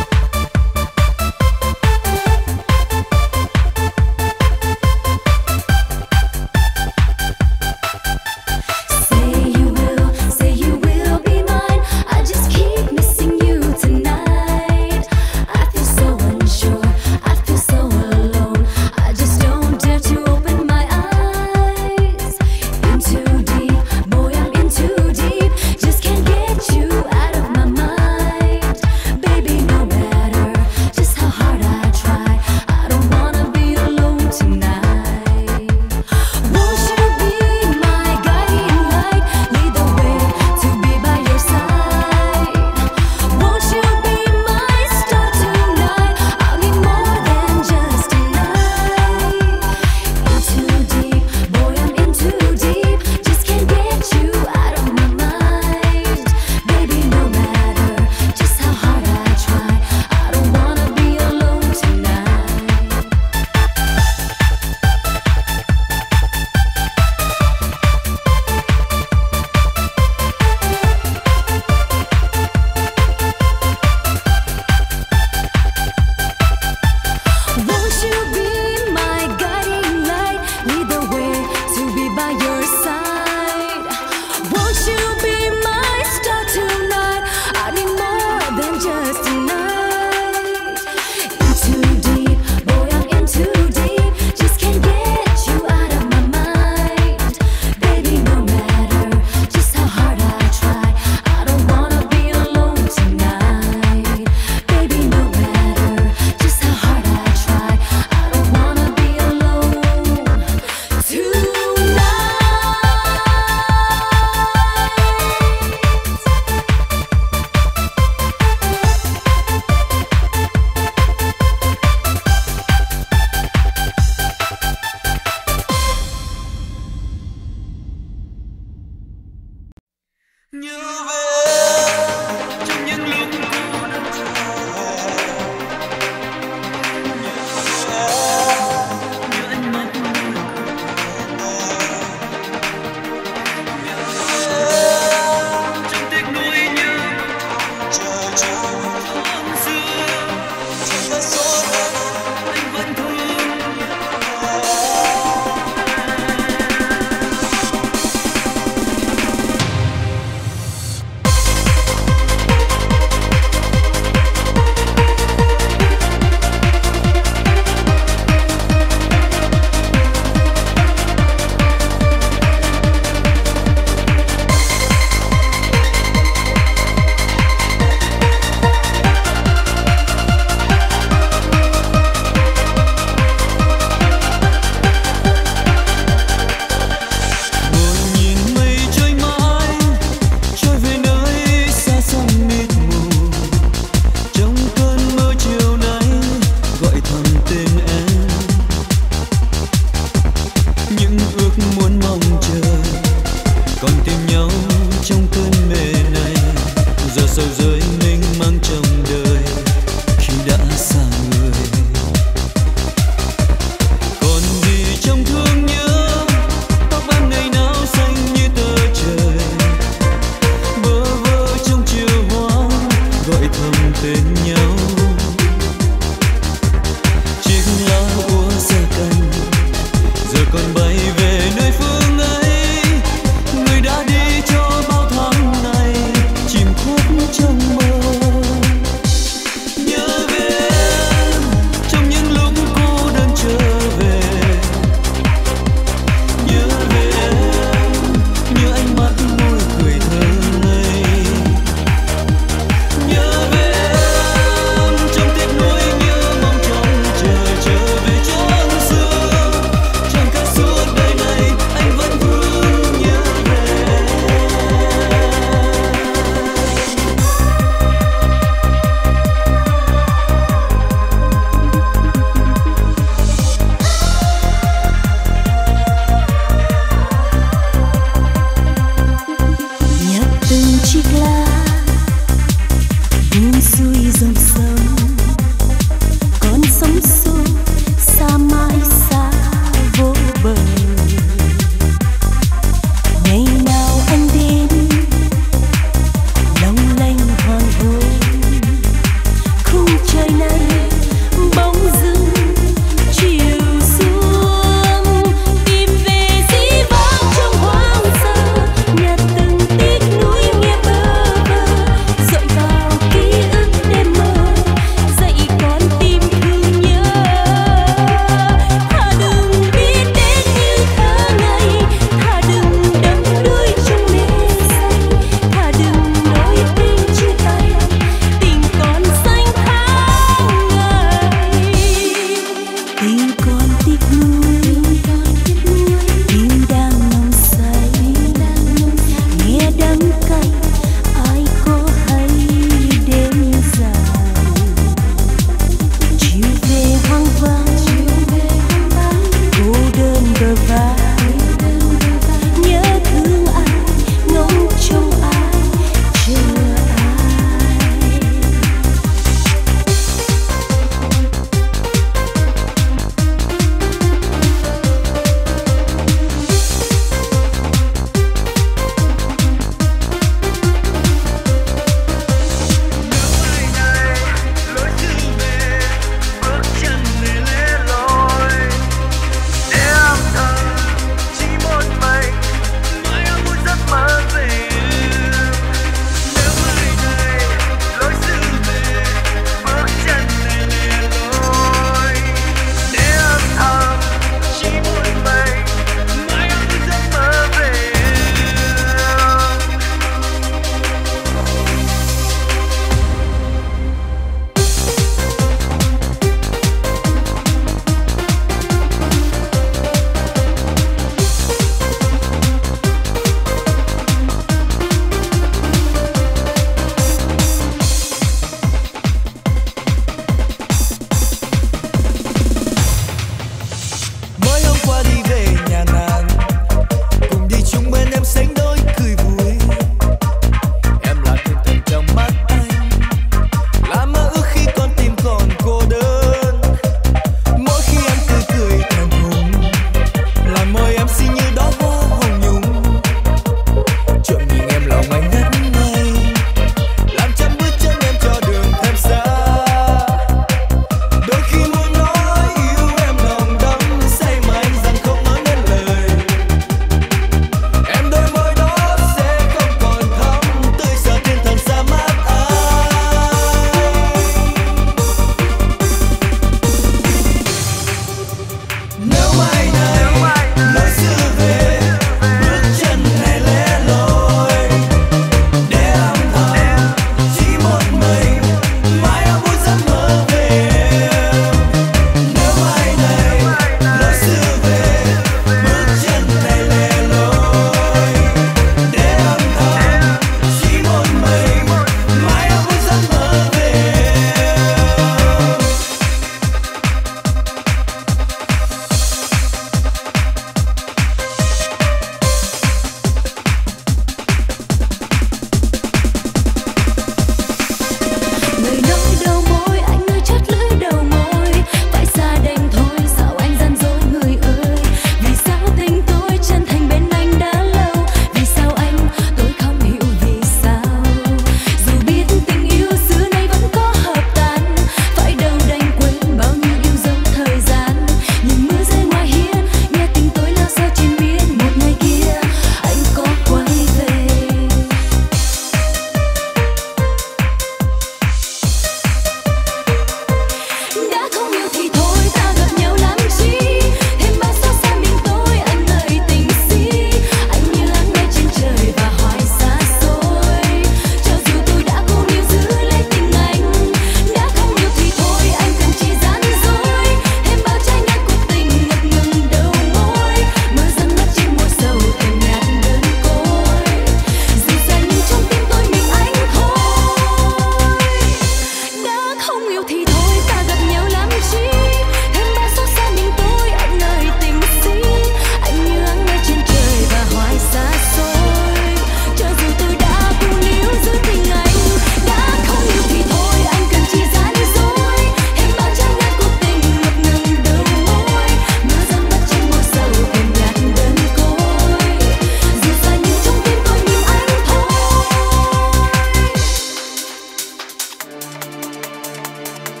Không yêu thì thôi ta gặp nhau làm chi, thêm bao xót xa mình tôi anh ơi tình si. Anh như áng mây trên trời và hoài xa xôi, cho dù tôi đã buông níu giữ tình anh. Đã không yêu thì thôi anh cần chỉ gian dối, thêm bao trang ngát cuộc tình ngập ngừng đầu môi. Mưa rơi mất trên môi sầu kèm nhạt đơn côi, dù xa nhưng trong tim tôi nhìn anh thôi.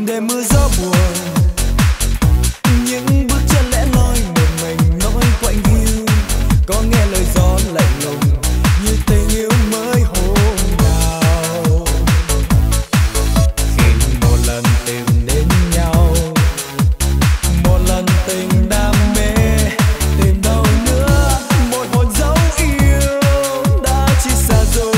đêm mưa gió buồn, những bước chân lẻ loi một mình nói quạnh hiu, có nghe lời gió lạnh lùng như tình yêu mới hôm nào. Khi một lần tìm đến nhau, một lần tình đam mê, tìm đâu nữa một hồn dấu yêu đã chỉ xa rồi.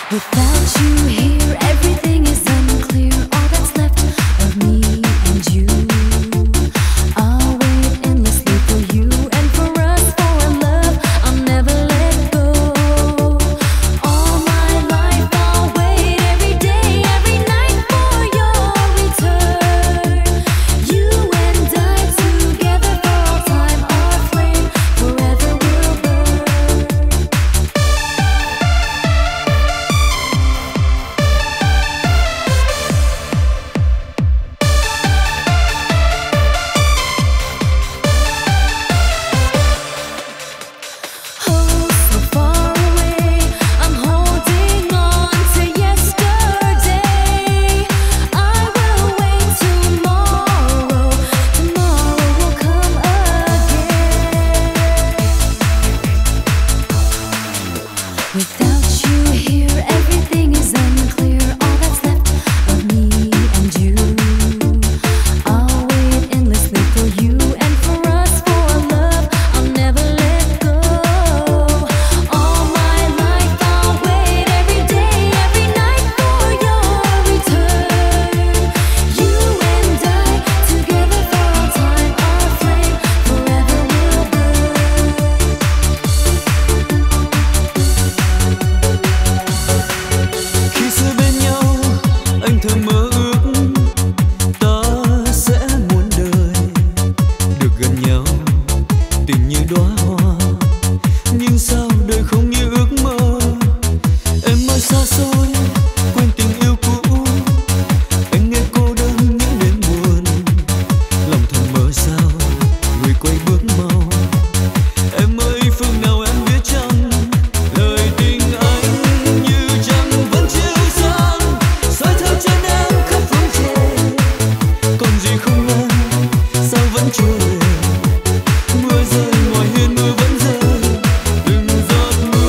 Without you here, everything is unclear. All that's left of me and you. I'll wait endlessly for you and for us, for our love. I'll never let go. All my life I'll wait every day, every night for your return. You and I together for all time, our flame forever will burn. Oh, so far away, I'm holding on to yesterday. I will wait tomorrow. Tomorrow will come again. Without you here, everything is unclear. All that's left of me and you. I'll wait endlessly for you and for us, for our love. I'll never let go. All my life I'll wait every day, every night for your return. You and I together for all time, our flame forever will burn. Khi xưa bên nhau anh thầm mơ ước ta sẽ muôn đời được gần nhau, tình như đóa hoa. Nhưng sao đời không như ước mơ, em ơi xa xôi quên tình yêu cũ. Anh nghe cô đơn những đêm buồn, lòng thầm mơ sao người quay bước mau. Em ơi phương nào em biết chăng, lời tình anh như trăng vẫn chiếu sáng, soi theo chân em khắp phương trời. Còn gì không em, sao vẫn chưa về? Mưa rơi ngoài hiên mưa vẫn rơi, từng giọt mưa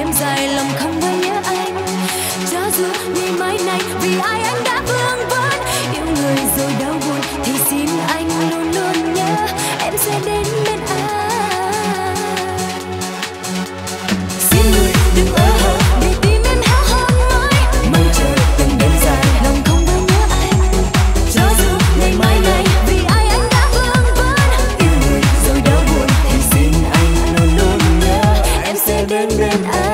đêm dài lòng không bao nhớ anh. Cho dù ngày mai này vì ai anh đã vương vấn, yêu người rồi đau buồn thì xin anh luôn luôn nhớ em sẽ đến bên anh. Xin người đừng ở hờ để tim em háo hức mãi, mong chờ từng đêm dài lòng không bao nhớ anh. Cho dù ngày mai này vì ai anh đã vương vấn, yêu người rồi đau buồn thì xin anh luôn luôn nhớ em sẽ đến bên anh.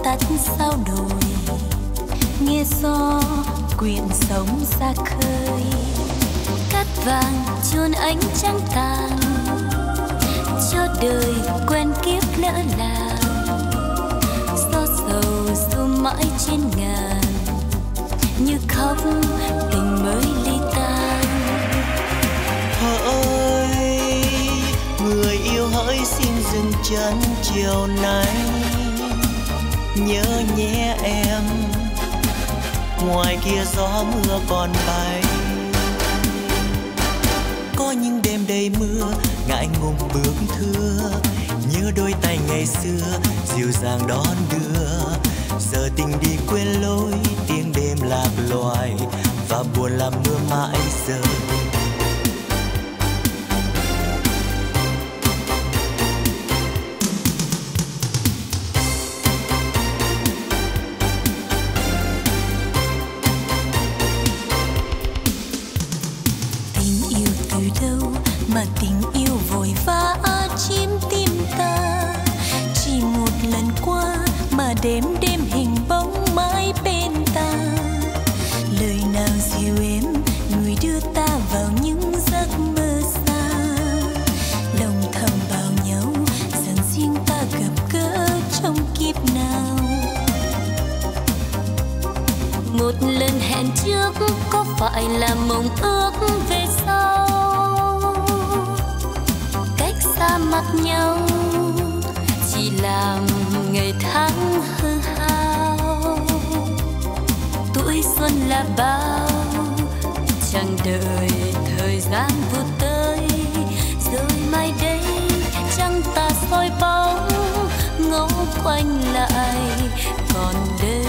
tắt sao đồi, nghe gió quyện sóng xa khơi, cát vàng chôn ánh trăng tàn, cho đời quen kiếp lỡ làng. Gió sầu du mãi trên ngàn, như khóc tình mới ly tan. Hỡi người yêu hỡi xin dừng chân chiều nay, nhớ nhé em, ngoài kia gió mưa còn bay. Có những đêm đầy mưa ngại ngùng bước thưa, nhớ đôi tay ngày xưa dịu dàng đón đưa. Giờ tình đi quên lối tiếng đêm lạc loài, và buồn làm mưa mãi rơi. Mà tình yêu vội vã chiếm tim ta, chỉ một lần qua mà đêm đêm hình bóng mãi bên ta. Lời nào dịu êm người đưa ta vào những giấc mơ xa, lòng thầm bảo nhau rằng riêng ta gặp gỡ trong kiếp nào. Một lần hẹn trước có phải là mộng ước về sau, xa mặt nhau chỉ làm ngày tháng hư hao. Tuổi xuân là bao, chẳng đợi thời gian vụt tới, rồi mai đây trăng ta soi bóng ngó quanh lại còn đây.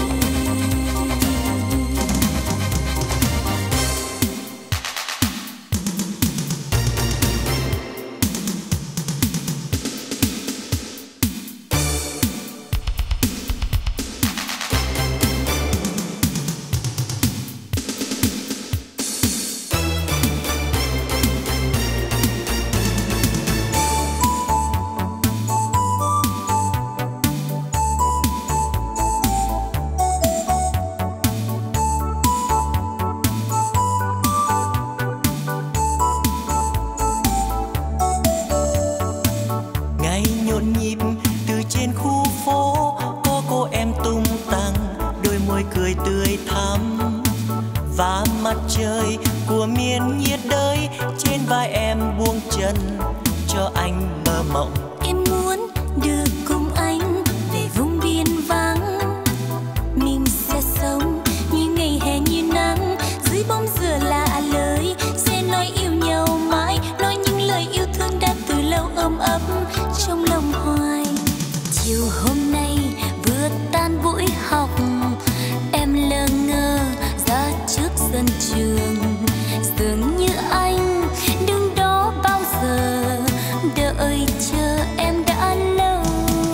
Trời của miền nhiệt đới, trên vai em buông chân cho anh mơ mộng. Em muốn được cùng anh về vùng biên vắng, mình sẽ sống như ngày hè như nắng, dưới bóng dừa lạ lời sẽ nói yêu nhau mãi, nói những lời yêu thương đã từ lâu ôm ấp trong lòng hoài. Chiều hôm nay vừa tan buổi học, em lơ ngơ ra trước sân trường, dường như anh đứng đó bao giờ đợi chờ em đã lâu.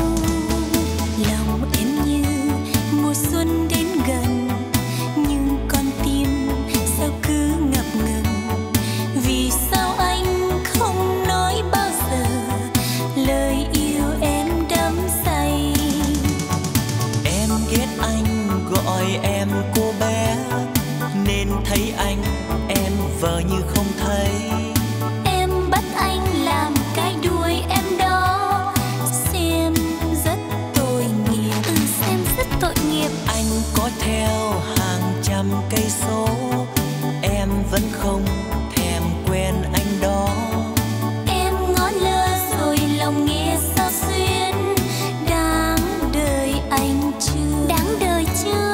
Lòng em như mùa xuân đến gần, nhưng con tim sao cứ ngập ngừng. Vì sao anh không nói bao giờ lời yêu em đắm say? Em ghét anh gọi em cô bé, nên thấy anh em vờ như không thấy. Em bắt anh làm cái đuôi em đó, xem rất tội nghiệp, xem rất tội nghiệp. Anh có theo hàng trăm cây số, em vẫn không thèm quen anh đó. Em ngó lơ rồi lòng nghe sao xuyên, đáng đời anh chưa, đáng đời chưa.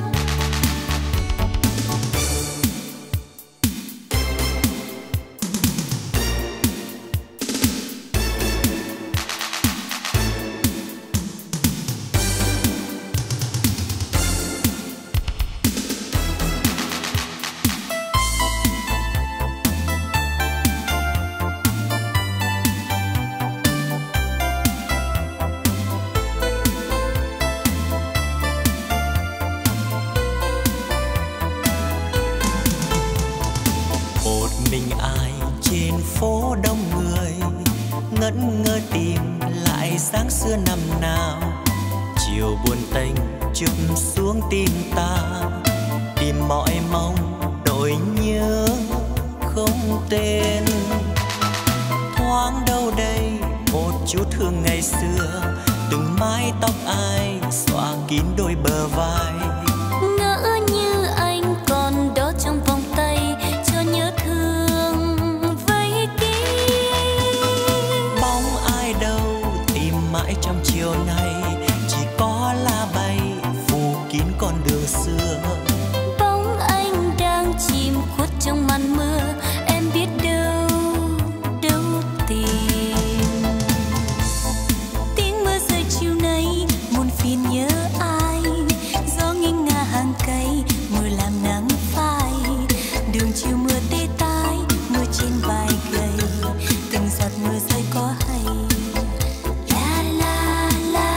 phố đông người ngẩn ngơ tìm lại sáng xưa năm nào. Chỉ chiều buồn tênh chụp xuống tim ta, tìm mọi mong nỗi nhớ không tên. Thoáng đâu đây một chút hương ngày xưa, từng mái tóc ai xõa kín đôi bờ vai. Ngỡ như anh còn đó trong vòng tay, cho nhớ thương vây kín. Bóng ai đâu tìm mãi trong chiều nay, chỉ có lá bay phủ kín con đường xưa. Bóng anh đang chìm khuất trong màn mưa, em biết đâu đâu tìm. Tiếng mưa rơi chiều nay muôn phiền nhớ ai, gió nghiêng ngả hàng cây mưa làm nắng phai. Đường chiều mưa tê tái, mưa trên vai gầy, từng giọt mưa rơi có hay. La la la,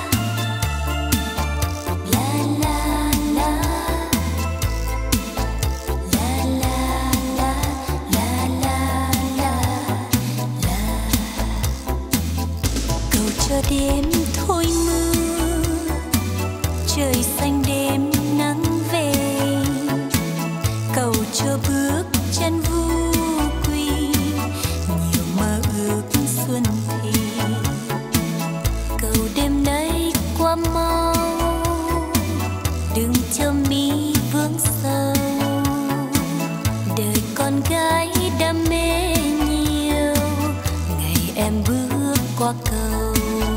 la la la, la la la, la la la, cầu cho đêm thôi mưa, trời xanh đêm nắng về. Cầu cho bước chân vu quy, nhiều mơ ước xuân thì. Cầu đêm nay qua mau, đừng cho mi vướng sâu. Đời con gái đam mê nhiều, ngày em bước qua cầu.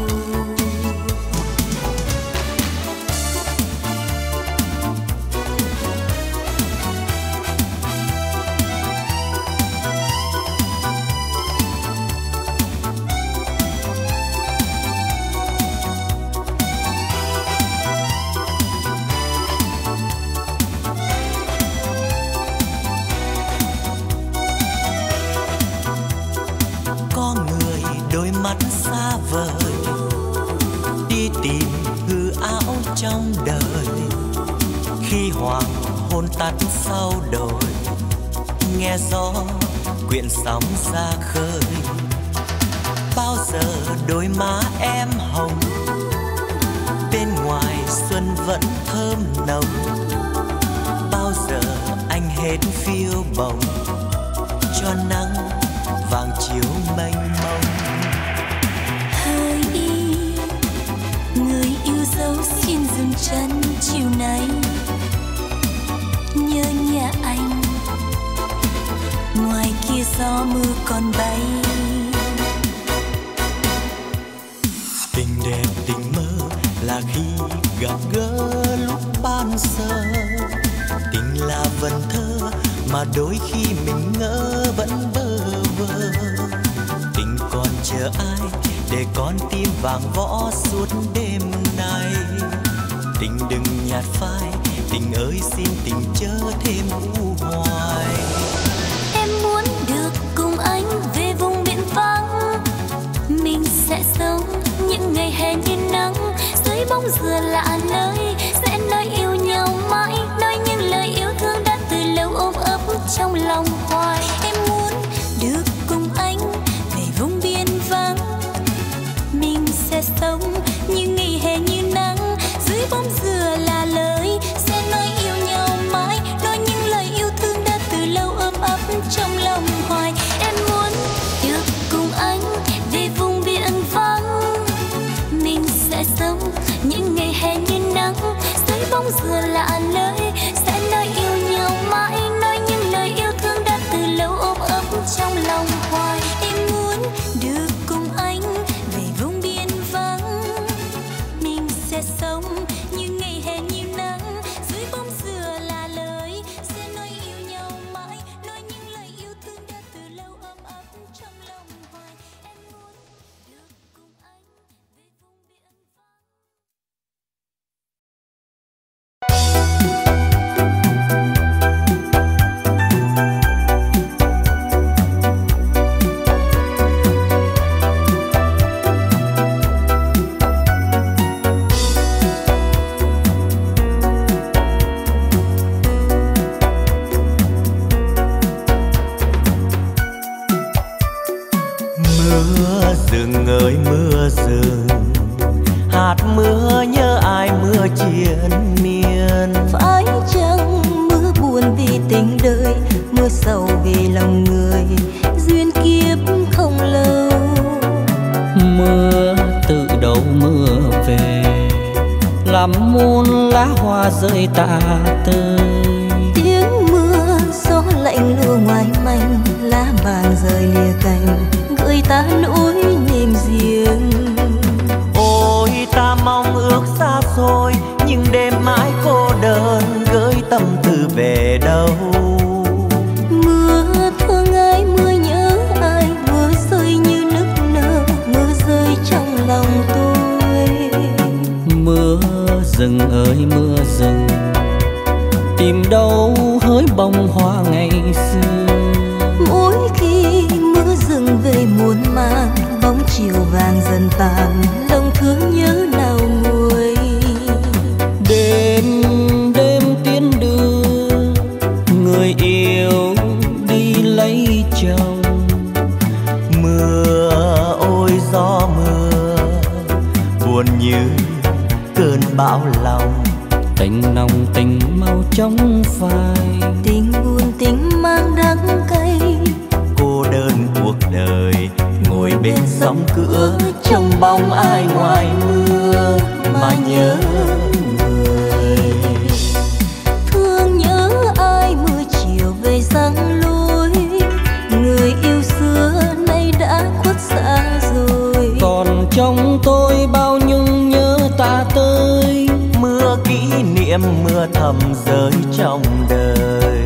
Có người đôi mắt xa vời, đi tìm hư ảo trong đời. Khi hoàng hôn tắt sau đồi, nghe gió quyện sóng ra khơi. Bao giờ đôi má em hồng, bên ngoài xuân vẫn thơm nồng. Bao giờ anh hết phiêu bồng, cho nắng vàng chiếu mênh mông. Hỡi y, người yêu dấu xin dừng chân chiều nay. Nhớ nhà anh, ngoài kia gió mưa còn bay. Tình đẹp tình mơ là khi gặp gỡ lúc ban sơ. Tình là vần thơ mà đôi khi mình ngỡ vẫn bơ vơ. Tình còn chờ ai để con tim vàng võ suốt đêm nay. Tình đừng nhạt phai, tình ơi xin tình chớ thêm u hoài. Em muốn được cùng anh về vùng biển vắng, mình sẽ sống những ngày hè như nắng. Dưới bóng dừa lạ nơi sẽ nói yêu nhau mãi, nói những lời yêu thương đã từ lâu ôm ấp trong lòng hoài. Em muốn được cùng anh về vùng biển vắng, mình sẽ sống những ngày hè như nắng. Dưới bóng dừa là lời sẽ nói yêu nhau mãi, nói những lời yêu thương đã từ lâu ôm ấp trong lòng hoài. Em muốn được cùng anh về vùng biển vắng, mình sẽ sống những ngày hè như nắng. Dưới bóng dừa lạ nơi sẽ nói yêu nhau mãi, nói những lời yêu thương đã từ lâu ôm ấp trong lòng hoài. Em muốn được cùng anh về vùng biển vắng, mình sẽ sống những ngày hè như nắng. Dưới bóng dừa là lời sẽ nói yêu nhau mãi, nói những lời yêu thương đã từ lâu ôm ấp trong lòng hoài. Em muốn được cùng anh về vùng biển vắng. Mưa rừng ơi mưa rừng, hạt mưa nhớ mưa triền miên. Phải chăng mưa buồn vì tình đời, mưa sầu vì lòng người, duyên kiếp không lâu. Mưa tự đâu mưa về, làm muôn lá hoa rơi tả tơi. Tiếng mưa gió lạnh lùa ngoài manh, lá vàng rơi lìa cành, gửi ta nỗi niềm riêng. Ôi ta mong ước xa xôi, nhưng đêm mãi cô đơn, gửi tâm tư về đâu. Mưa thương ai, mưa nhớ ai, mưa rơi như nức nở, mưa rơi trong lòng tôi. Mưa rừng ơi mưa rừng, tìm đâu hỡi bông hoa ngày xưa. Mỗi khi mưa rừng về muôn màng, bóng chiều vàng dần tàn, lòng thương nhớ nào nguôi. Đêm đêm tiến đưa người yêu đi lấy chồng. Mưa ôi gió mưa, buồn như cơn bão lòng. Tình nồng tình mau chóng phai, Tình buồn tình mang đắng cay, Cô đơn cuộc đời ngồi bên sóng cửa, trong bóng ai ngoài mưa mà nhớ người. thương nhớ ai mưa chiều về giăng lối, người yêu xưa nay đã khuất xa rồi. còn trong tôi bao nhung nhớ ta tới. Mưa kỷ niệm mưa thầm rơi trong đời.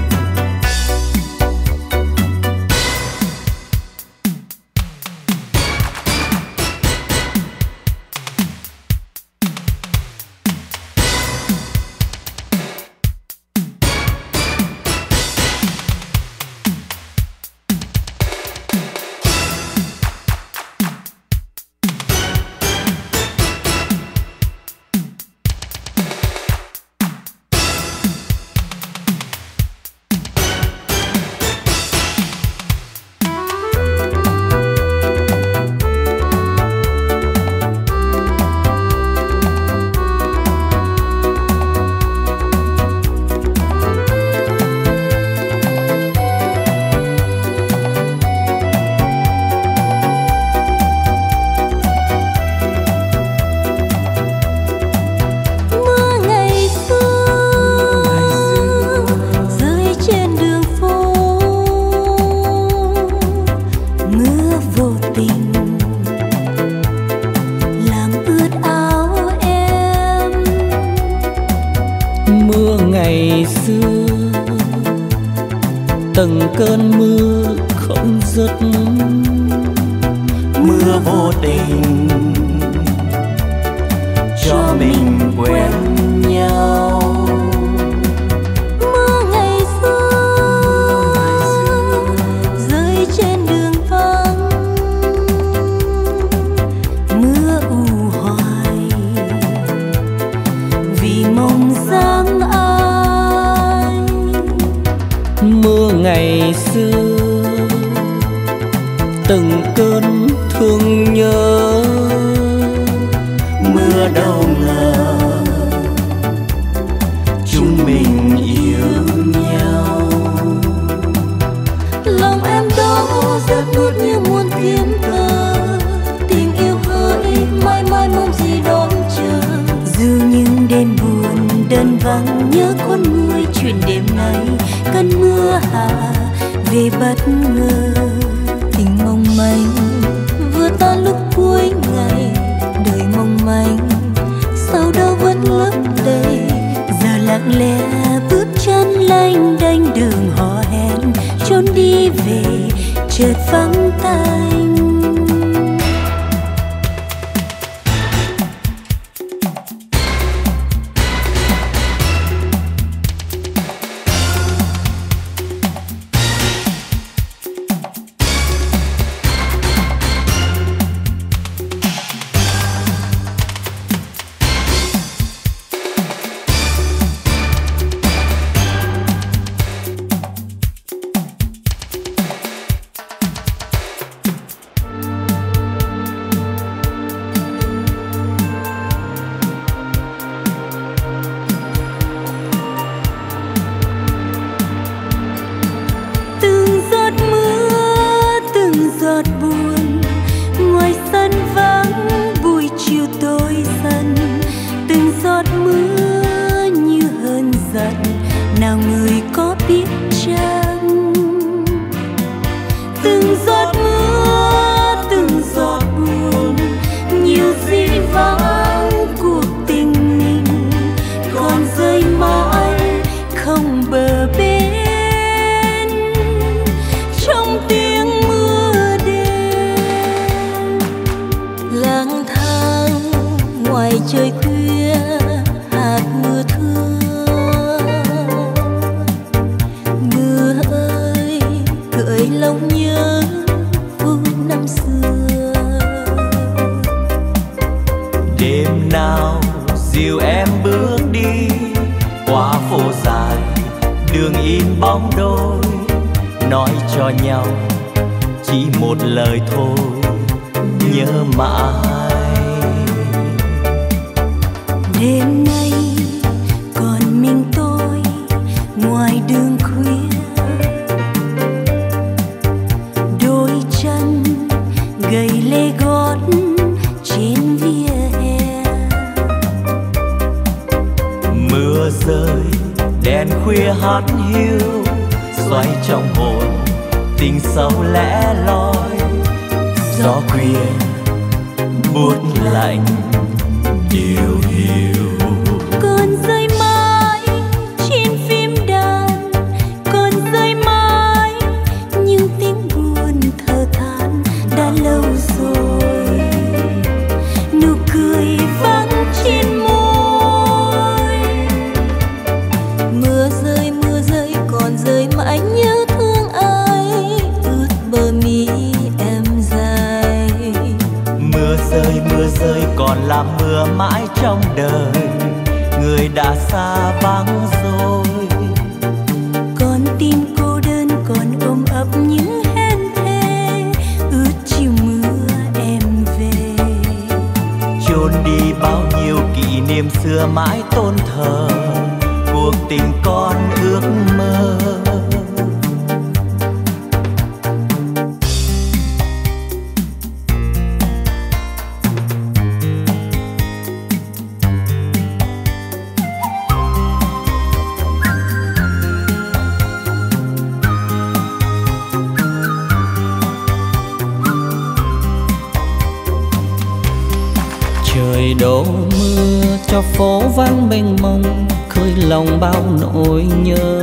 từng cơn mưa không dứt. Mưa vô tình cho mình quen nhau. Mưa ngày xưa rơi trên đường vắng, mưa u hoài vì mong dáng ai. Mưa ngày xưa từng cơn thương nhớ, mưa đâu ngờ chúng mình yêu nhau. Lòng em đó rất nuốt như muôn tiếng thơ, tình yêu hỡi mãi mãi mong gì đón chờ. Dù những đêm buồn đơn vắng nhớ con người, chuyện đêm nay cơn mưa hạ về bất ngờ. Tình mong manh vừa tan lúc cuối ngày, đời mong manh sau đó vẫn lấp đầy. Giờ lặng lẽ bước chân lênh đênh đường hò hẹn, trốn đi về chợt vắng tanh. tôi dần, từng giọt mưa như hờn giận, nào người có biết chăng? Từng giọt mưa, từng giọt buồn, nhiều dĩ vãng cuộc tình mình còn rơi mãi không bờ bên. Trong tiếng mưa đêm lang thang ngoài trời khuya, hạt mưa thưa. Mưa ơi gợi lòng nhớ phút năm xưa. Đêm nào dìu em bước đi qua phố dài, đường in bóng đôi, nói cho nhau chỉ một lời thôi, nhớ mãi. Đêm nay còn mình tôi ngoài đường khuya, đôi chân gầy lê gót trên vỉa hè. Mưa rơi đèn khuya hắt hiu, xoay trong hồn tình sâu lẻ loi. Gió khuya buốt lạnh điều hiu, Còn rơi mãi trên phim đàn, còn rơi mãi những tiếng buồn thở than đã lâu rồi. Nụ cười vắng trên môi. Mưa rơi còn rơi mãi nhớ thương ai, ướt bờ mi em dài. mưa rơi còn là mưa mãi trong đời, người đã xa vắng rồi. Con tim cô đơn còn ôm ấp những hên thề, ướt chiều mưa em về. Chôn đi bao nhiêu kỷ niệm xưa mãi tôn thờ, cuộc tình con ước mơ. Trời đổ mưa cho phố vắng mênh mông, khơi lòng bao nỗi nhớ.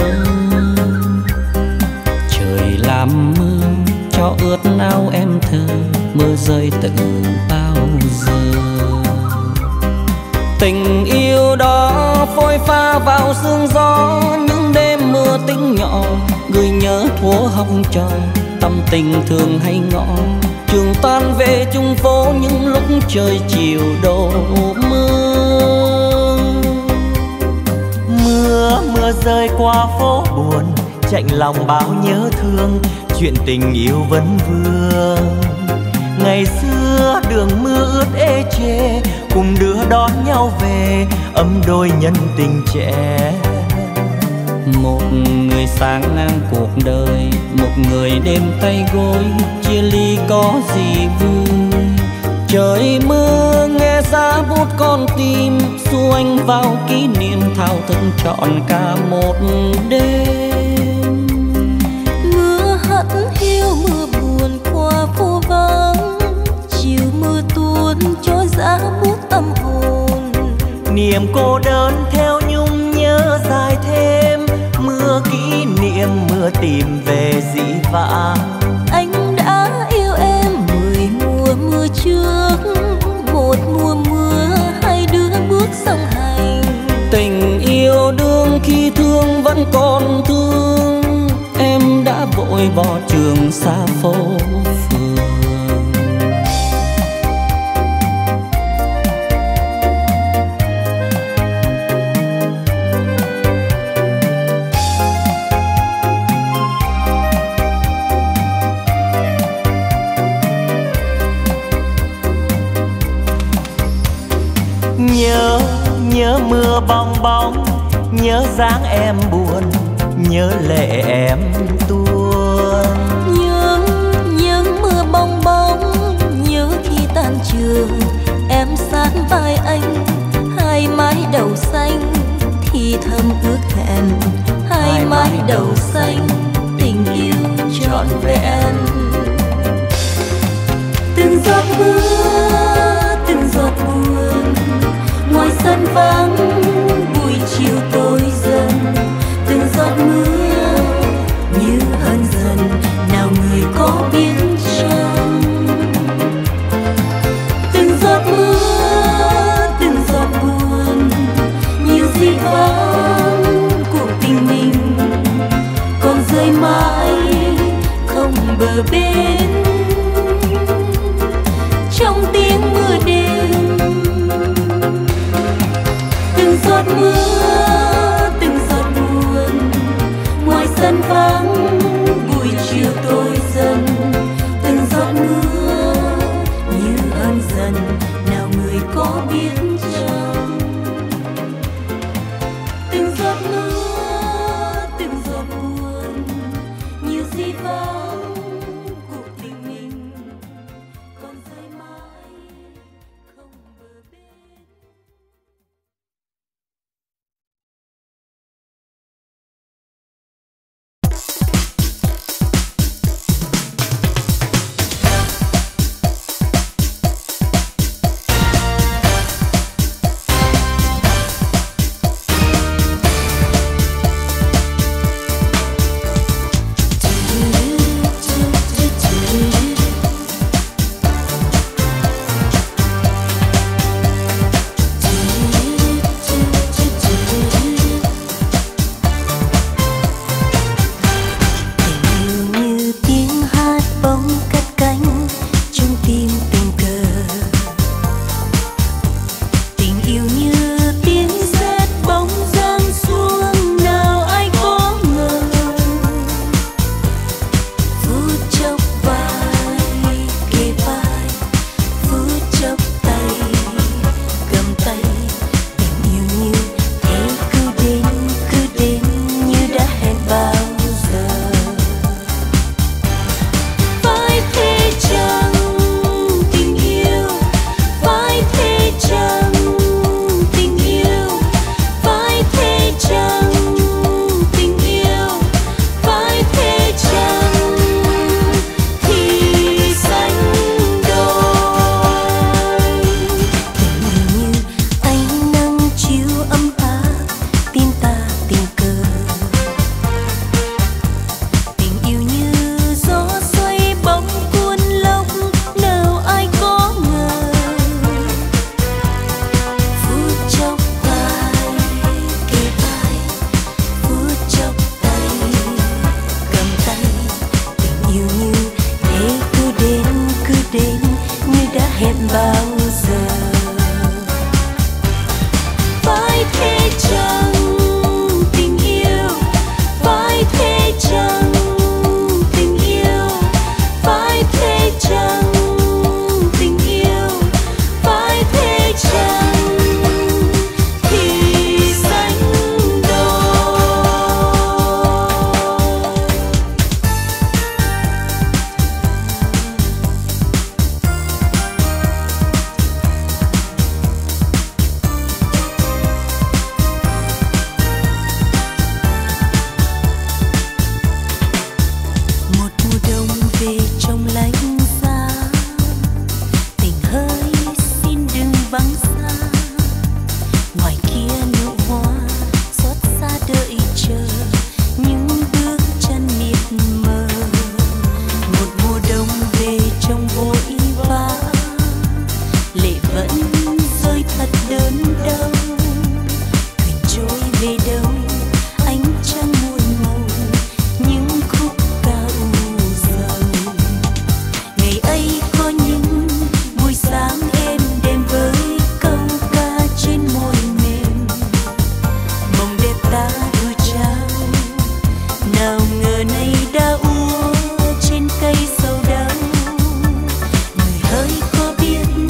Trời làm mưa cho ướt áo em thơ, mưa rơi từ bao giờ. Tình yêu đó phôi pha vào sương gió, những đêm mưa tĩnh nhỏ, người nhớ thuở học trò, tâm tình thường hay ngõ. Trường tan về chung phố những lúc trời chiều đổ mưa. Mưa rơi qua phố buồn, chạnh lòng bao nhớ thương, chuyện tình yêu vẫn vương. Ngày xưa đường mưa ướt ê chê, cùng đưa đón nhau về, ấm đôi nhân tình trẻ. Một người sáng ngang cuộc đời, một người đêm tay gối, chia ly có gì vui. Trời mưa nghe giá bút con tim, xu anh vào kỷ niệm thao thức trọn cả một đêm. Mưa hắt hiu mưa buồn qua phố vắng, chiều mưa tuôn cho giá buốt tâm hồn. Niềm cô đơn theo nhung nhớ dài thêm, mưa kỷ niệm mưa tìm về dĩ vãng. Anh đã yêu em 10 mùa mưa trước, một mùa mưa hai đứa bước song hành. Tình yêu đương khi thương vẫn còn thương, em đã vội bỏ trường xa phố phường. Nhớ mưa bong bóng, nhớ dáng em buồn, nhớ lệ em tuôn. Nhớ mưa bong bóng, nhớ khi tan trường em xa sát vai anh, hai mái đầu xanh thì thầm ước hẹn, hai mái đầu xanh tình yêu trọn vẹn. Từng giọt mưa, từng giọt buồn, ngoài sân vắng buổi chiều tối dần. Từng giọt mưa như ân dần, nào người có biết chăng? Từng giọt mưa, từng giọt buồn, nhiều gì vắng cuộc tình mình còn rơi mãi không bờ bến. Trong tiếng mưa đêm, từng giọt mưa, từng giọt buồn, ngoài sân vắng buổi chiều tối dần. Từng giọt mưa như ân dần, nào người có biết chăng? Từng giọt mưa, từng giọt buồn, nhiều gì vắng cuộc tình mình còn rơi mãi không bờ bến.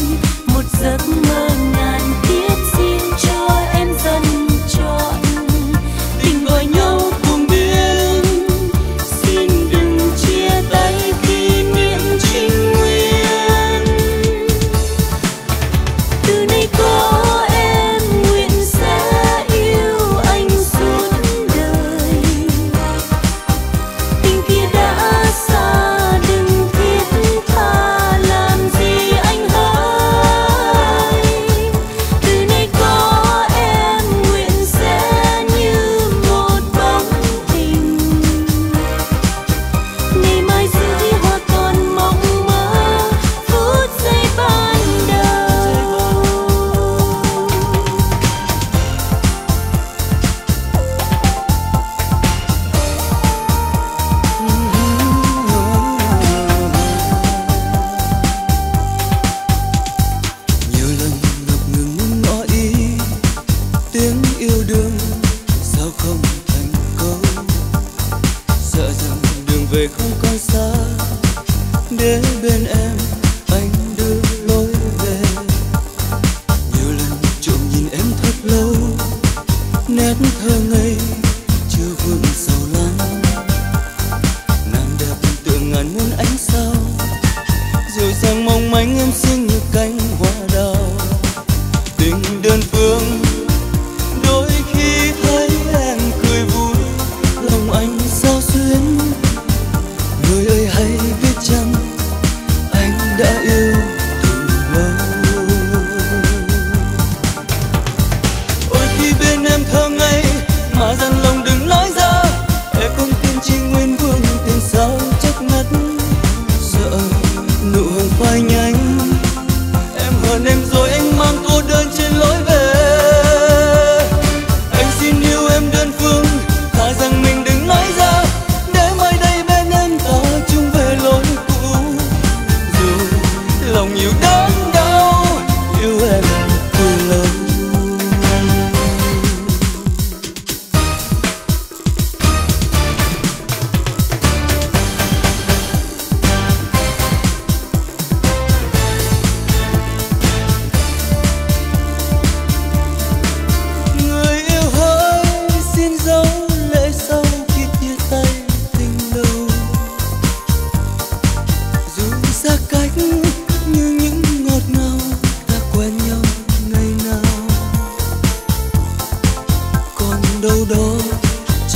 giấc mơ ngàn kiếp xin cho em dần trọn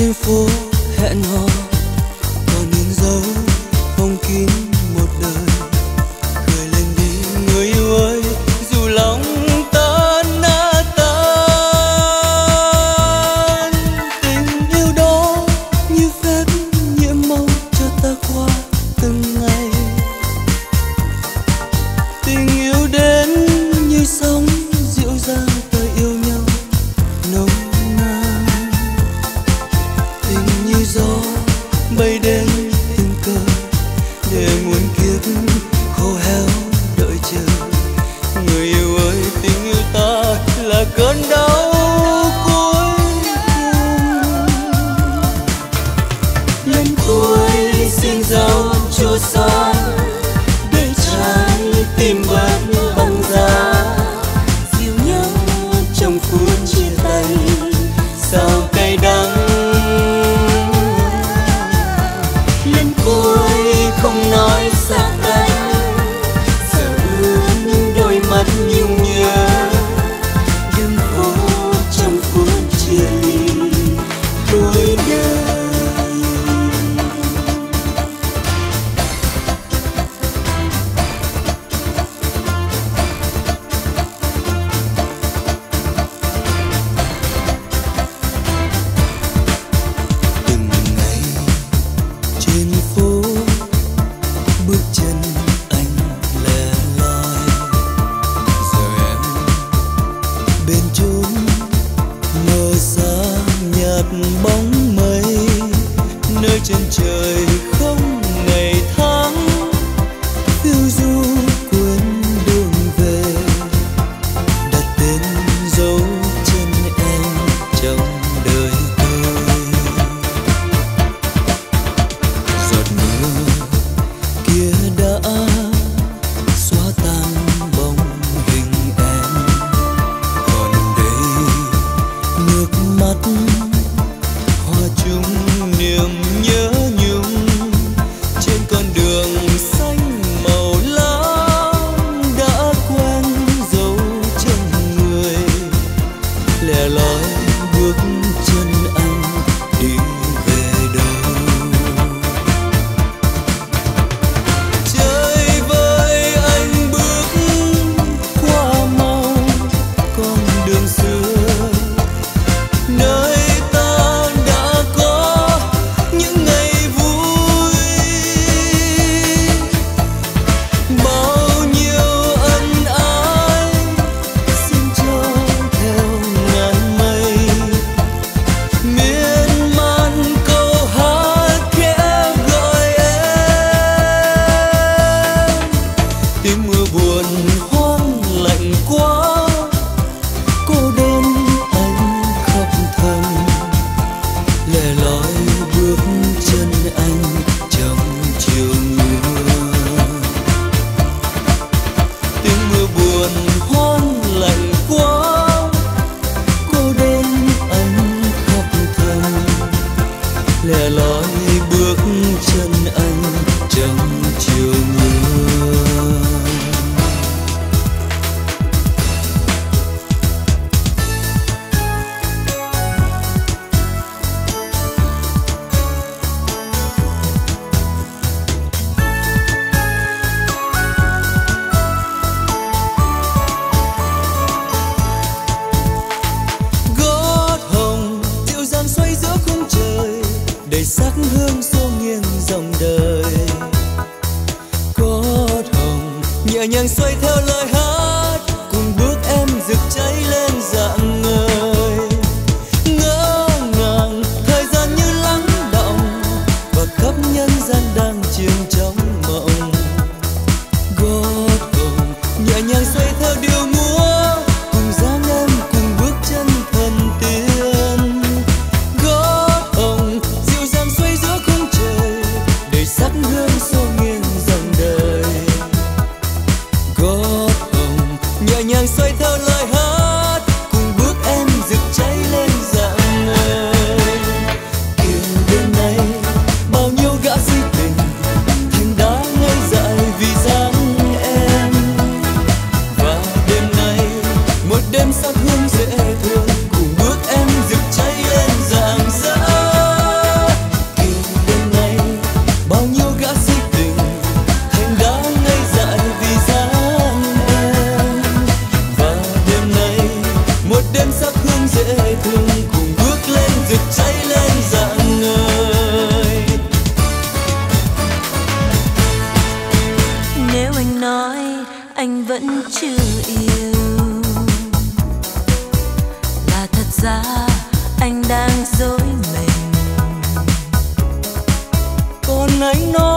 trên phố hẹn hò còn in dấu phong kín một đời. Cười lên đi người yêu ơi, dù lòng tan nát tan. Tình yêu đó như phép nhiễm màu cho ta qua từng ngày. Tình yêu đến như sóng dịu dàng ta yêu nhau nồng nàn. Tình như gió bay đến tình cờ để muôn kiếp khô héo đợi chờ. Người yêu ơi, tình yêu ta là cơn đau cuối cùng. Lần cuối xin dấu cho xa để trái tim bớt băng giá. Dịu nhau trong phút chia tay sao cay đắng. Lần cuối không nói xa cách, giờ ướt đôi mắt nhung nhớ. Đừng khổ trong phút chia ly đôi đời. Từng ngày trên phố bước chân anh lẻ loi. Giờ em bên chốn mờ xa nhạt bóng mây, nơi chân trời không ngày tháng. Phiêu du cuốn đường về, đặt tên dấu chân em trong đời tôi. Giọt mưa kia đã xóa tan bóng hình em, còn đây nước mắt hòa chung niềm nhớ nhung. Trên con đường xanh màu lá đã quen dấu chân người, lẻ loi bước chân anh đi về đâu. Chơi với anh bước qua mau con đường xưa, nơi ta đã có những ngày vui. Bao nhiêu ân ái xin cho theo ngàn mây, miên man câu hát khẽ gọi em. Tiếng mưa buồn hoang lạnh quá, cô đơn anh khóc thầm, lẻ loi bước chân anh trong chiều mưa. Tiếng mưa buồn hoang lạnh quá, cô đơn anh khóc thầm, lẻ loi bước chân anh trong chiều mưa. Gót hồng dịu dàng xoay giữa khung trời, đầy sắc hương xô nghiêng dòng đời. Gót hồng nhẹ nhàng xoay theo lời hát, cùng bước em rực cháy lên rạng ngời. Ngỡ ngàng thời gian như lắng động, và khắp nhân gian đang chìm trong mộng. Gót hồng nhẹ nhàng xoay theo điệu múa, cùng dáng em cùng bước chân thần tiên. Gót hồng dịu dàng xoay giữa khung trời, đầy sắc hương xô nghiêng dòng đời. Gót ra anh đang dối mình. Còn anh nói